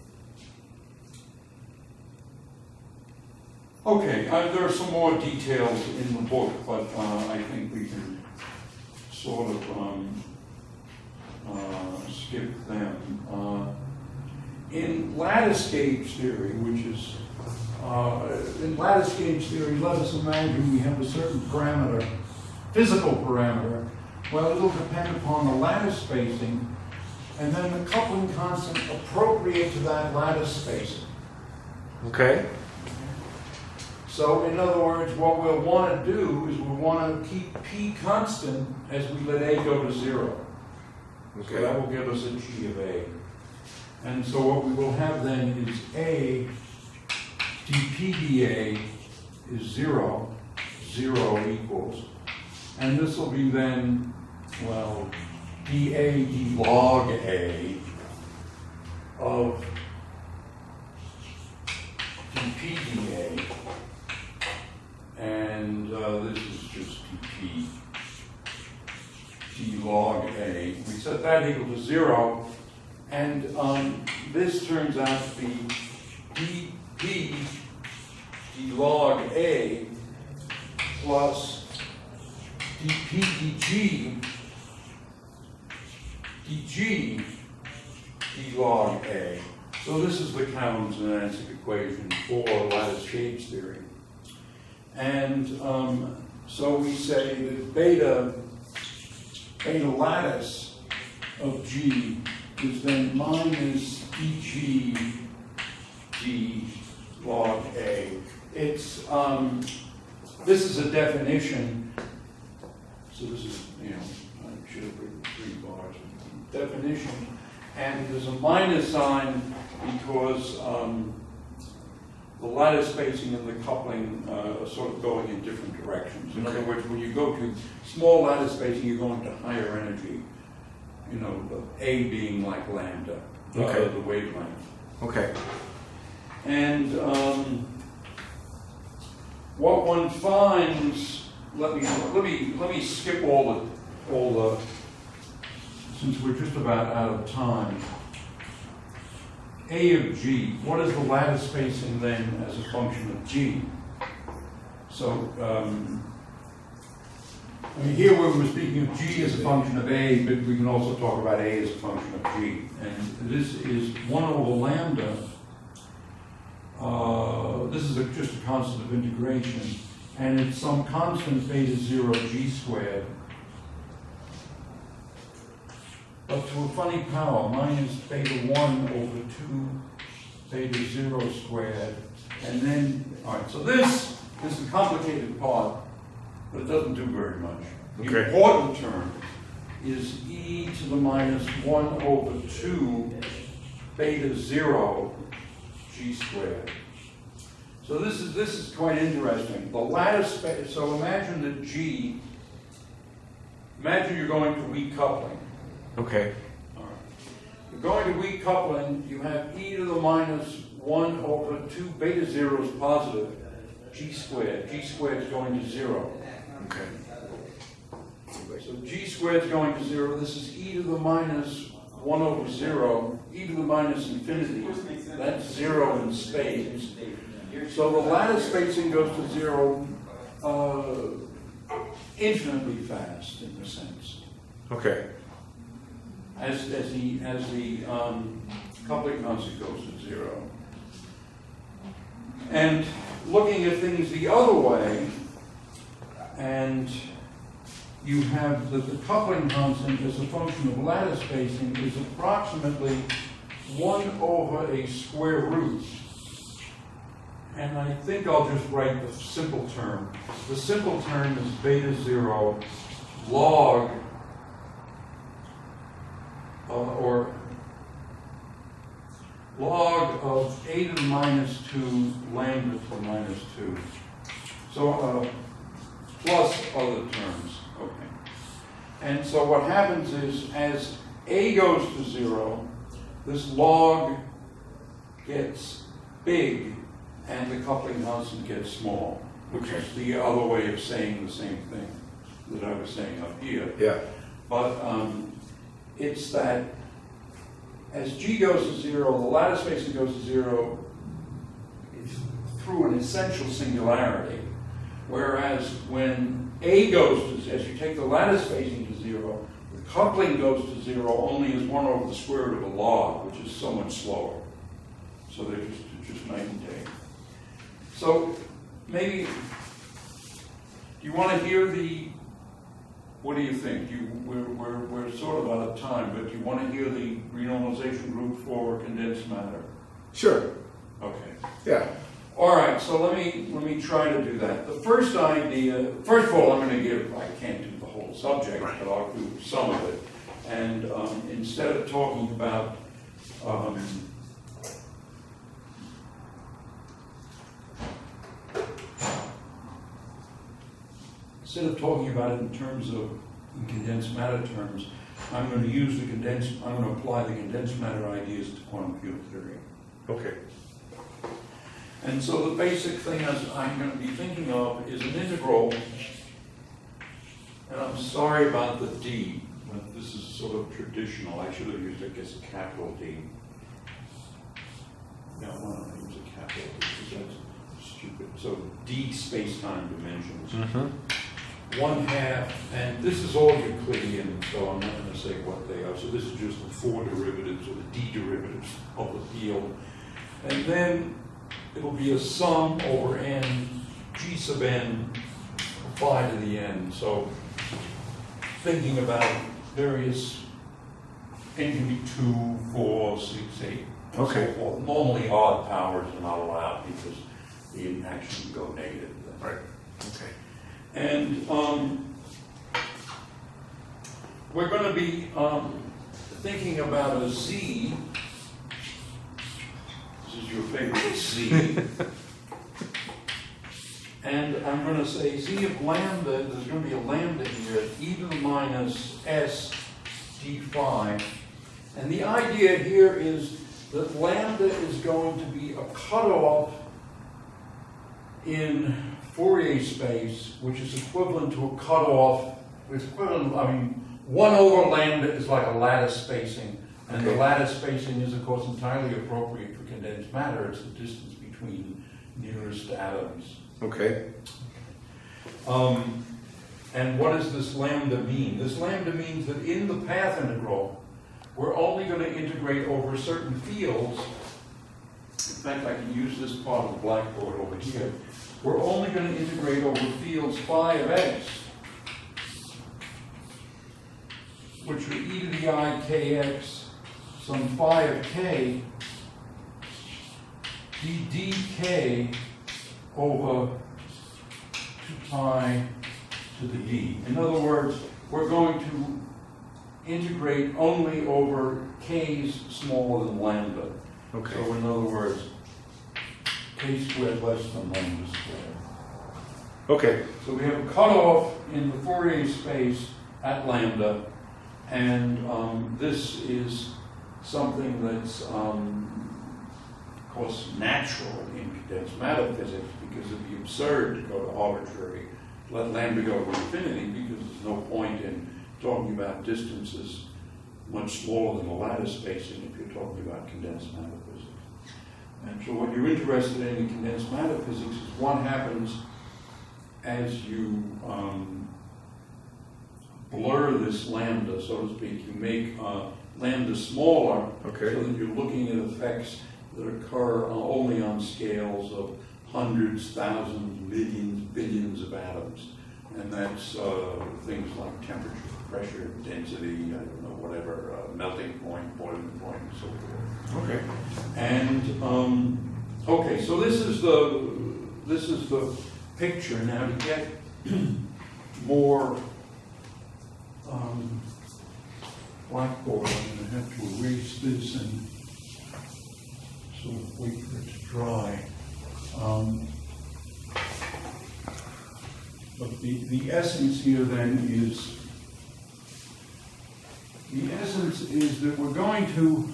okay, uh, there are some more details in the book, but uh, I think we can sort of um, uh, skip them. Uh, in lattice gauge theory, which is uh, in lattice gauge theory, let us imagine we have a certain parameter, physical parameter. Well, it'll depend upon the lattice spacing, and then the coupling constant appropriate to that lattice spacing. Okay. So, in other words, what we'll want to do is we'll want to keep P constant as we let A go to zero. Okay. So that will give us a G of A. And so what we will have then is A dP dA is zero, zero equals. And this will be then, well, dA d log A of dP dA. And uh, this is just dP d log A. We set that equal to zero. And um, this turns out to be dP d log A plus dP dG dG d log A. So this is the Callan-Symanzik equation for lattice gauge theory. And um, so we say that beta, beta lattice of G is then minus dG d log A. It's, um, this is a definition. So this is, you know, I should have written three bars. Definition. And there's a minus sign because um, the lattice spacing and the coupling uh, are sort of going in different directions. In other words, when you go to small lattice spacing, you're going to higher energy. You know, A being like lambda, okay. uh, the wavelength. Okay. And um, what one finds, let me let me let me skip all the all the since we're just about out of time. A of G, what is the lattice spacing then as a function of G? So, um, I mean, here we were speaking of G as a function of A, but we can also talk about A as a function of G. And this is one over lambda. Uh, this is a, just a constant of integration. And it's some constant beta zero G squared. But to a funny power, minus beta one over two beta zero squared. And then, all right, so this, this is the complicated part, but it doesn't do very much. The okay. important term is e to the minus one over two beta zero G squared. So this is, this is quite interesting. The lattice, so imagine that G, imagine you're going to weak coupling. Okay. All right. You're going to weak coupling, you have e to the minus one over two beta zeros positive, G squared. G squared is going to zero. Okay. So G squared is going to zero. This is e to the minus one over zero, e to the minus infinity. That's zero in space. So the lattice spacing goes to zero uh, infinitely fast, in a sense. Okay. As, as the, as the um, coupling constant goes to zero. And looking at things the other way, and you have that the coupling constant as a function of lattice spacing is approximately one over a square root. And I think I'll just write the simple term. The simple term is beta zero log, uh, or log of a to the minus two lambda to the minus two. So uh, plus other terms. Okay. And so what happens is, as a goes to zero, this log gets big and the coupling constant gets small, which okay. is the other way of saying the same thing that I was saying up here. Yeah. But um, it's that as g goes to zero, the lattice spacing goes to zero through an essential singularity. Whereas when a goes to, as you take the lattice spacing to zero, the coupling goes to zero only as one over the square root of a log, which is so much slower. So they're just, just night and day. So maybe, do you want to hear the, what do you think? You, we're, we're, we're sort of out of time, but do you want to hear the renormalization group for condensed matter? Sure. Okay. Yeah. All right, so let me let me try to do that. The first idea, first of all, I'm going to give, I can't do the whole subject, but I'll do some of it. And um, instead of talking about um, instead of talking about it in terms of in condensed matter terms, I'm going to use the condensed, I'm going to apply the condensed matter ideas to quantum field theory. Okay. And so the basic thing is I'm going to be thinking of is an integral, and I'm sorry about the D, but this is sort of traditional. I should have used, I guess, a capital D. No, why don't I use a capital D, because that's stupid. So D space-time dimensions. Mm-hmm. One half, and this is all Euclidean, so I'm not going to say what they are. So this is just the four derivatives, or the D derivatives of the field. And then it'll be a sum over n, g sub n, applied to the n. So thinking about various, n can be two, four, six, eight, and okay. so forth. Normally odd powers are not allowed because the interaction can go negative. Right. Okay. And um, we're going to be um, thinking about a z. This is your favorite z. And I'm going to say z of lambda, there's going to be a lambda here, e to the minus s d phi. And the idea here is that lambda is going to be a cutoff in Fourier space, which is equivalent to a cutoff, it's equivalent, I mean, one over lambda is like a lattice spacing. And okay. the lattice spacing is, of course, entirely appropriate for condensed matter. It's the distance between nearest atoms. Okay. Um, and what does this lambda mean? This lambda means that in the path integral, we're only going to integrate over certain fields. In fact, I can use this part of the blackboard over here. We're only going to integrate over fields phi of x, which are e to the I kx, some phi of k, d dk over two pi to the d. In other words, we're going to integrate only over k's smaller than lambda. Okay. So in other words, k squared less than lambda squared. Okay. So we have a cutoff in the Fourier space at lambda, and um, this is something that's, um, of course, natural in condensed matter physics, because it'd be absurd to go to arbitrary, let lambda go to infinity, because there's no point in talking about distances much smaller than the lattice spacing if you're talking about condensed matter physics. And so what you're interested in in condensed matter physics is what happens as you um, blur this lambda, so to speak. You make uh, lambda smaller, okay. so that you're looking at effects that occur uh, only on scales of hundreds, thousands, millions, billions of atoms. And that's uh, things like temperature, pressure, density, I don't know, whatever, uh, melting point, boiling point, and so forth. Okay. And um, okay, so this is the this is the picture. Now to get more um, blackboard, I'm going to have to erase this and sort of wait for it to dry. Um, but the, the essence here then is, the essence is that we're going to,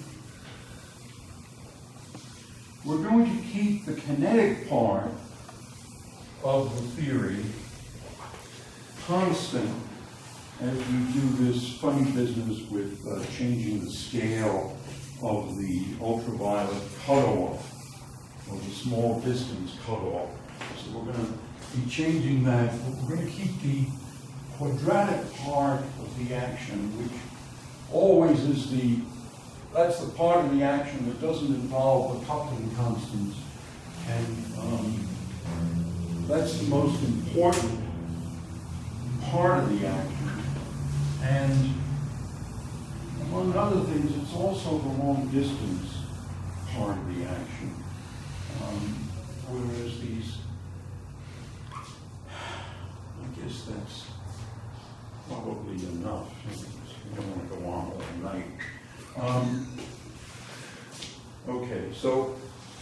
we're going to keep the kinetic part of the theory constant as we do this funny business with uh, changing the scale of the ultraviolet cutoff, or the small distance cutoff. So we're going to be changing that. We're going to keep the quadratic part of the action, which always is the, that's the part of the action that doesn't involve the coupling constants. And um, that's the most important part of the action. And among other things, it's also the long distance part of the action. Um, whereas these, I guess that's probably enough. We don't want to go on all night. Um, okay, so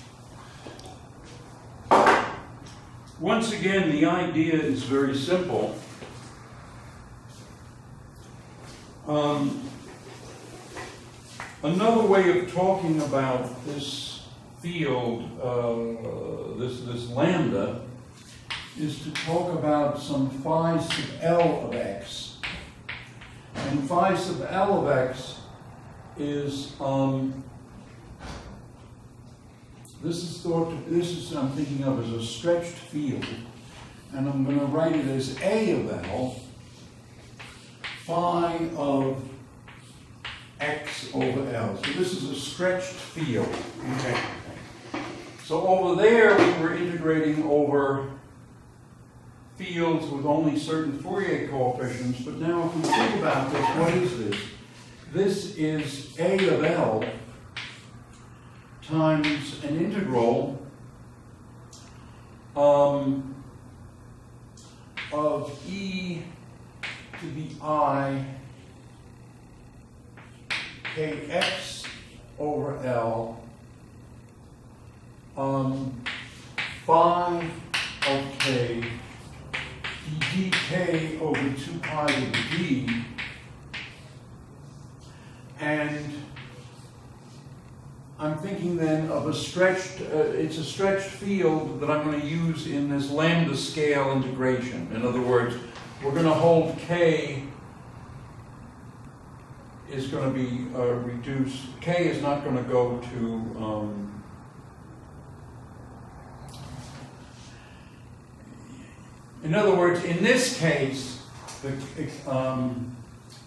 once again, the idea is very simple. Um, another way of talking about this field, uh, this, this lambda, is to talk about some phi sub L of x. And phi sub L of x is, um, this is thought, to, this is I'm thinking of as a stretched field. And I'm going to write it as A of L, phi of x over L. So this is a stretched field. Okay. So over there, we were integrating over fields with only certain Fourier coefficients, but now if we think about this, what is this? This is A of L times an integral um, of e to the I kx over L um, phi of k dk over two pi to the d, and I'm thinking then of a stretched, uh, it's a stretched field that I'm going to use in this lambda scale integration. In other words, we're going to hold k is going to be uh, reduced, k is not going to go to um, in other words, in this case, the, um,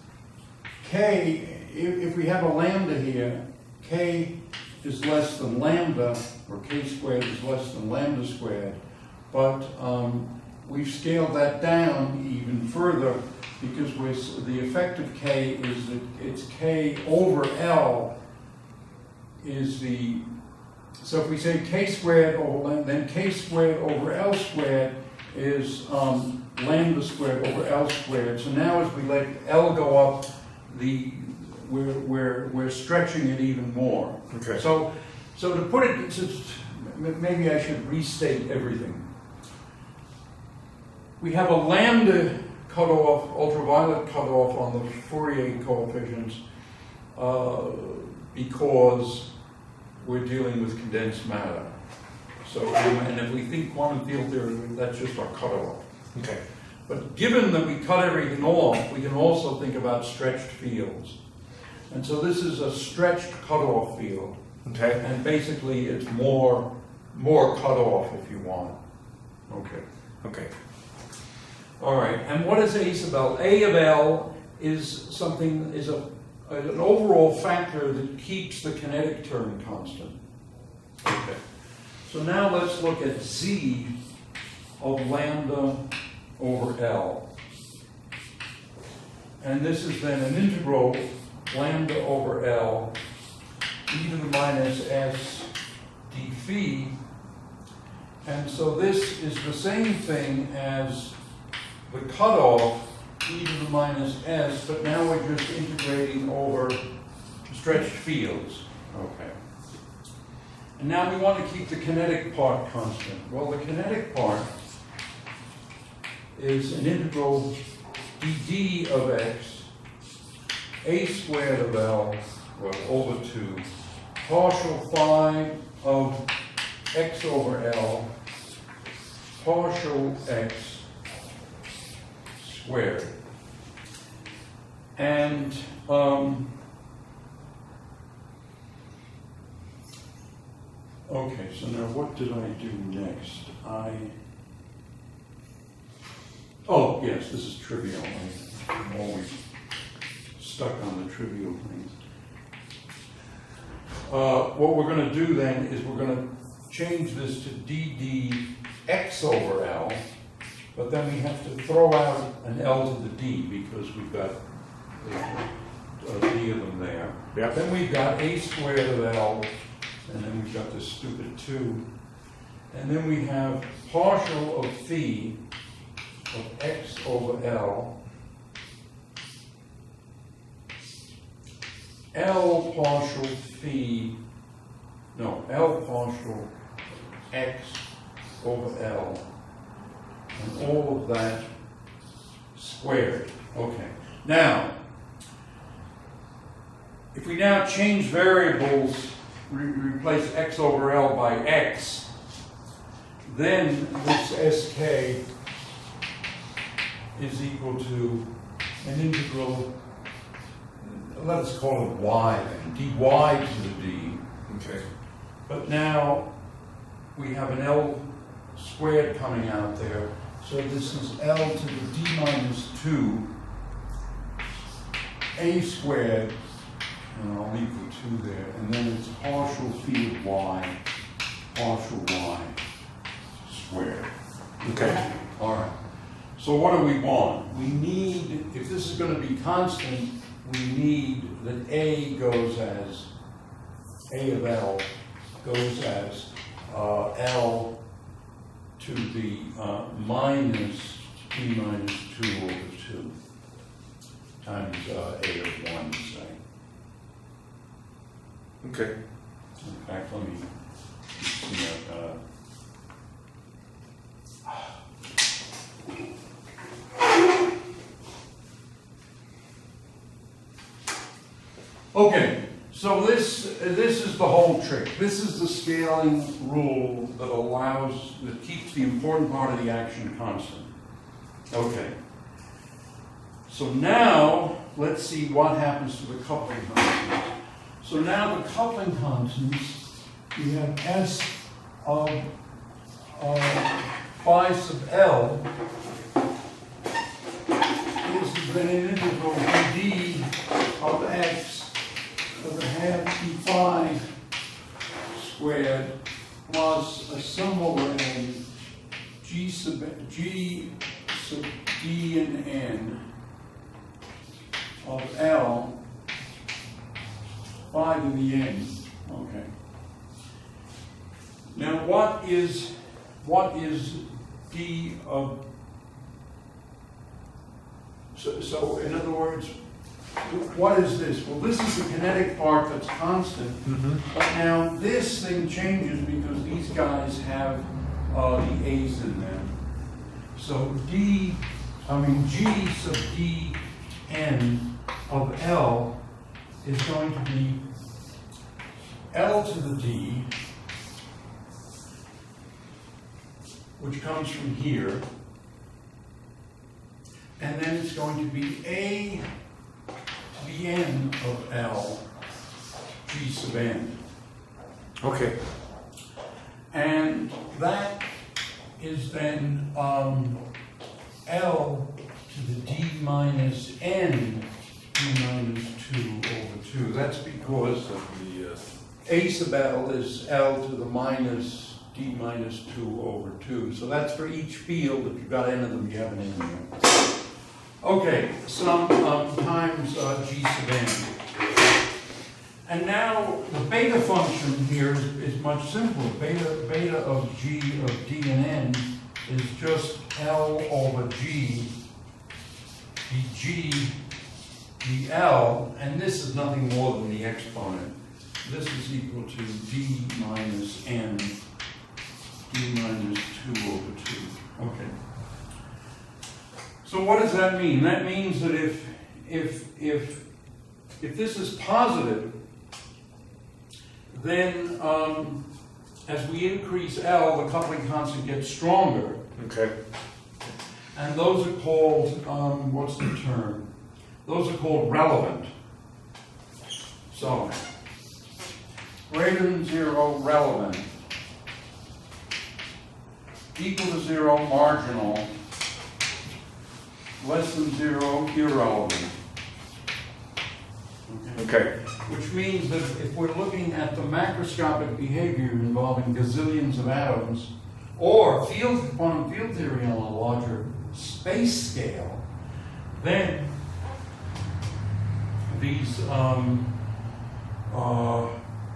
k, if, if we have a lambda here, k is less than lambda, or k squared is less than lambda squared, but um, we've scaled that down even further because we're, the effect of k is that it's k over L is the, so if we say k squared over, then k squared over L squared is um, lambda squared over L squared. So now as we let L go up, the we're we're we're stretching it even more. Okay. So so to put it, just, maybe I should restate everything. We have a lambda cutoff, ultraviolet cutoff on the Fourier coefficients uh, because we're dealing with condensed matter. So, and if we think quantum field theory, that's just our cutoff. Okay. But given that we cut everything off, we can also think about stretched fields. And so this is a stretched cutoff field. Okay. And basically it's more, more cutoff if you want. Okay. Okay. All right. And what is A sub L? A of L is something, is a, an overall factor that keeps the kinetic term constant. Okay. So now let's look at z of lambda over L. And this is then an integral lambda over L e to the minus s d phi. And so this is the same thing as the cutoff e to the minus s, but now we're just integrating over stretched fields. Okay. And now we want to keep the kinetic part constant. Well, the kinetic part is an integral dd of x, a squared of L, well, over two, partial phi of x over L, partial x squared. And um, okay, so now what did I do next? I oh yes, this is trivial. I, I'm always stuck on the trivial things. Uh, what we're going to do then is we're going to change this to dd x over L, but then we have to throw out an L to the d because we've got a d of them there. Yep. Then we've got a squared of L, and then we've got this stupid two. And then we have partial of phi of x over L, L partial phi, no, L partial x over L, and all of that squared. Okay. Now, if we now change variables, re replace x over L by x, then this sk is equal to an integral, let us call it y then, dy to the d. Okay. But now we have an L squared coming out there, so this is L to the d minus two, a squared, and I'll leave the two there, and then it's partial phi of y, partial y squared. Okay. All right. So what do we want? We need, if this is going to be constant, we need that a goes as, a of L goes as uh, L to the uh, minus d minus two over two times uh, a of one, say. Okay. In fact, let me see that. Uh, Okay, so this this is the whole trick. This is the scaling rule that allows, that keeps the important part of the action constant. Okay. So now, let's see what happens to the coupling constants. So now the coupling constants, we have S of uh, phi sub L is then an integral d of x of a half d phi squared plus a sum over n g sub g sub d and n of L phi to the n. Okay. Now what is what is d of so, so in other words, what is this? Well, this is the kinetic part that's constant. Mm-hmm. But now this thing changes because these guys have uh, the a's in them. So d, I mean g sub d n of L is going to be L to the d, which comes from here, and then it's going to be a to the n of L, g sub n. Okay. And that is then um, L to the d minus n d minus two over two. That's because of the uh, a sub L is L to the minus d minus two over two. So that's for each field. If you've got n of them, you have an n there. Okay, sum um, times uh, g sub n. And now the beta function here is, is much simpler. Beta, beta of g of d and n is just L over g dg dl, and this is nothing more than the exponent. This is equal to d minus n, d minus two over two. Okay. So what does that mean? That means that if if if if this is positive, then um, as we increase L, the coupling constant gets stronger. Okay. And those are called, um, what's the term? Those are called relevant. So, greater than zero, relevant. Equal to zero, marginal. Less than zero, irrelevant. Okay. Okay. Which means that if we're looking at the macroscopic behavior involving gazillions of atoms, or field quantum field theory on a larger space scale, then these um, uh,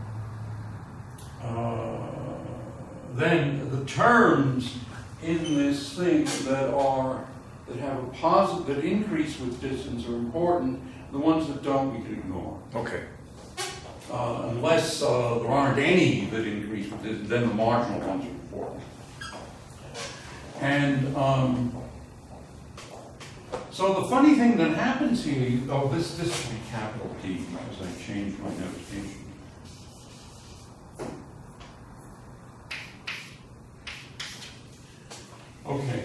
uh, then the terms in this thing that are that have a positive that increase with distance are important. The ones that don't, we can ignore. Okay. Uh, unless uh, there aren't any that increase with distance, then the marginal ones are important. And um, so the funny thing that happens here, oh, this this should be capital D because I changed my notation. Okay.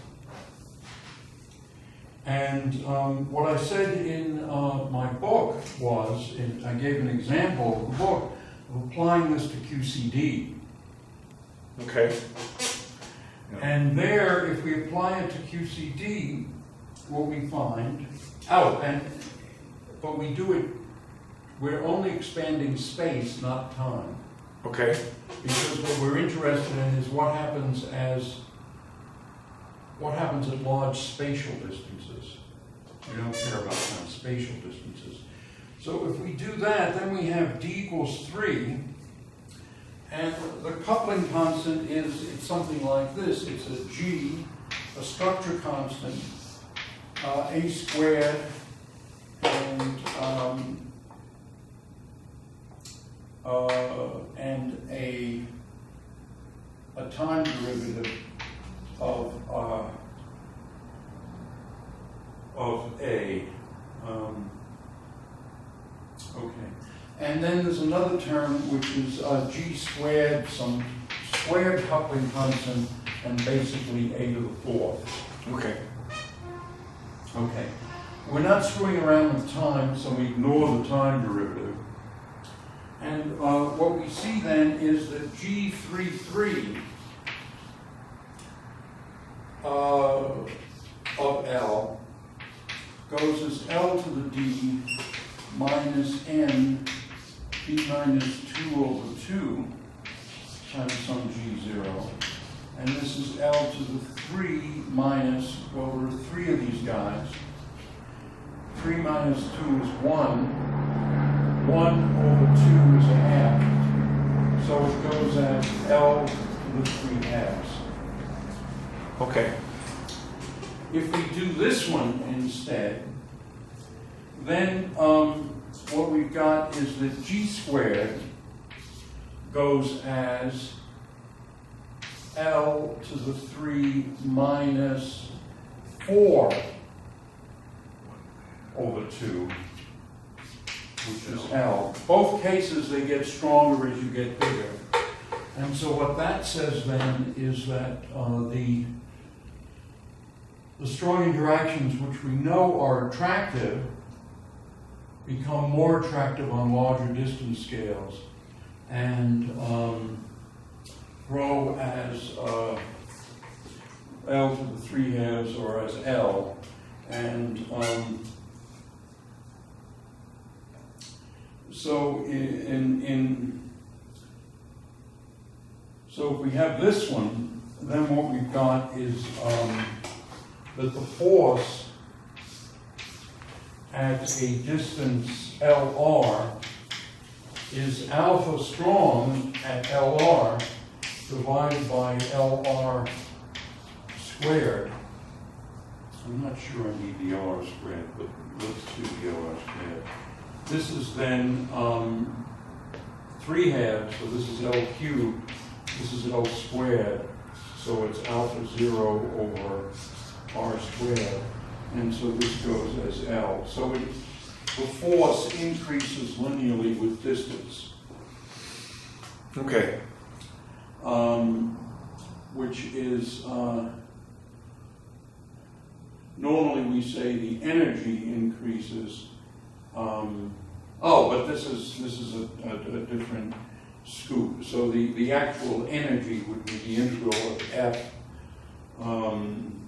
And um, what I said in uh, my book was, in, I gave an example of the book of applying this to Q C D. Okay. And there, if we apply it to Q C D, what we find, oh, and, but we do it, we're only expanding space, not time. Okay. Because what we're interested in is what happens as, what happens at large spatial distances. We don't care about kind of spatial distances. So if we do that, then we have d equals three. And the coupling constant is, it's something like this. It's a g, a structure constant, uh, a squared, and um, uh, and a a time derivative of uh, of a. Um, okay. And then there's another term which is uh, g squared, some squared coupling constant, and basically a to the fourth. Okay. Okay. We're not screwing around with time, so we ignore the time derivative. And uh, what we see then is that G thirty-three uh, of L goes as L to the D minus N d minus two over two times some g zero. And this is L to the three minus, well, there are three of these guys. three minus two is one. one over two is a half. So it goes as L to the three halves. Okay. If we do this one instead, then um, what we've got is that g squared goes as L to the three minus four over two, which is L. Both cases, they get stronger as you get bigger. And so what that says then is that uh, the, the strong interactions which we know are attractive become more attractive on larger distance scales and um, grow as uh, L to the three halves or as L. And um, so in, in So if we have this one, then what we've got is um, that the force at a distance L R is alpha strong at L R divided by L R squared. I'm not sure I need the L R squared, but let's do the L R squared. This is then um, three halves, so this is L cubed, this is L squared, so it's alpha zero over R squared, and so this goes as L. So it, the force increases linearly with distance. Okay. Um, which is, uh, normally we say the energy increases. Um, oh, but this is this is a, a, a different scoop. So the, the actual energy would be the integral of F. Um,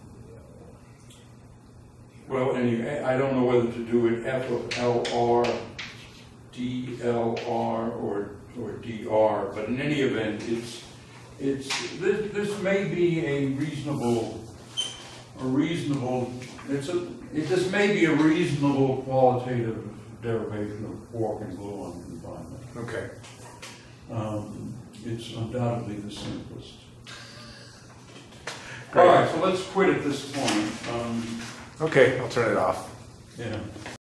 well, anyway, I don't know whether to do it F of L R, D L R, or or D R. But in any event, it's it's this this may be a reasonable a reasonable. It's a it, this may be a reasonable qualitative derivation of quark and gluon confinement. Okay. Um, it's undoubtedly the simplest. Great. All right, so let's quit at this point. Um, Okay, I'll turn it off. yeah.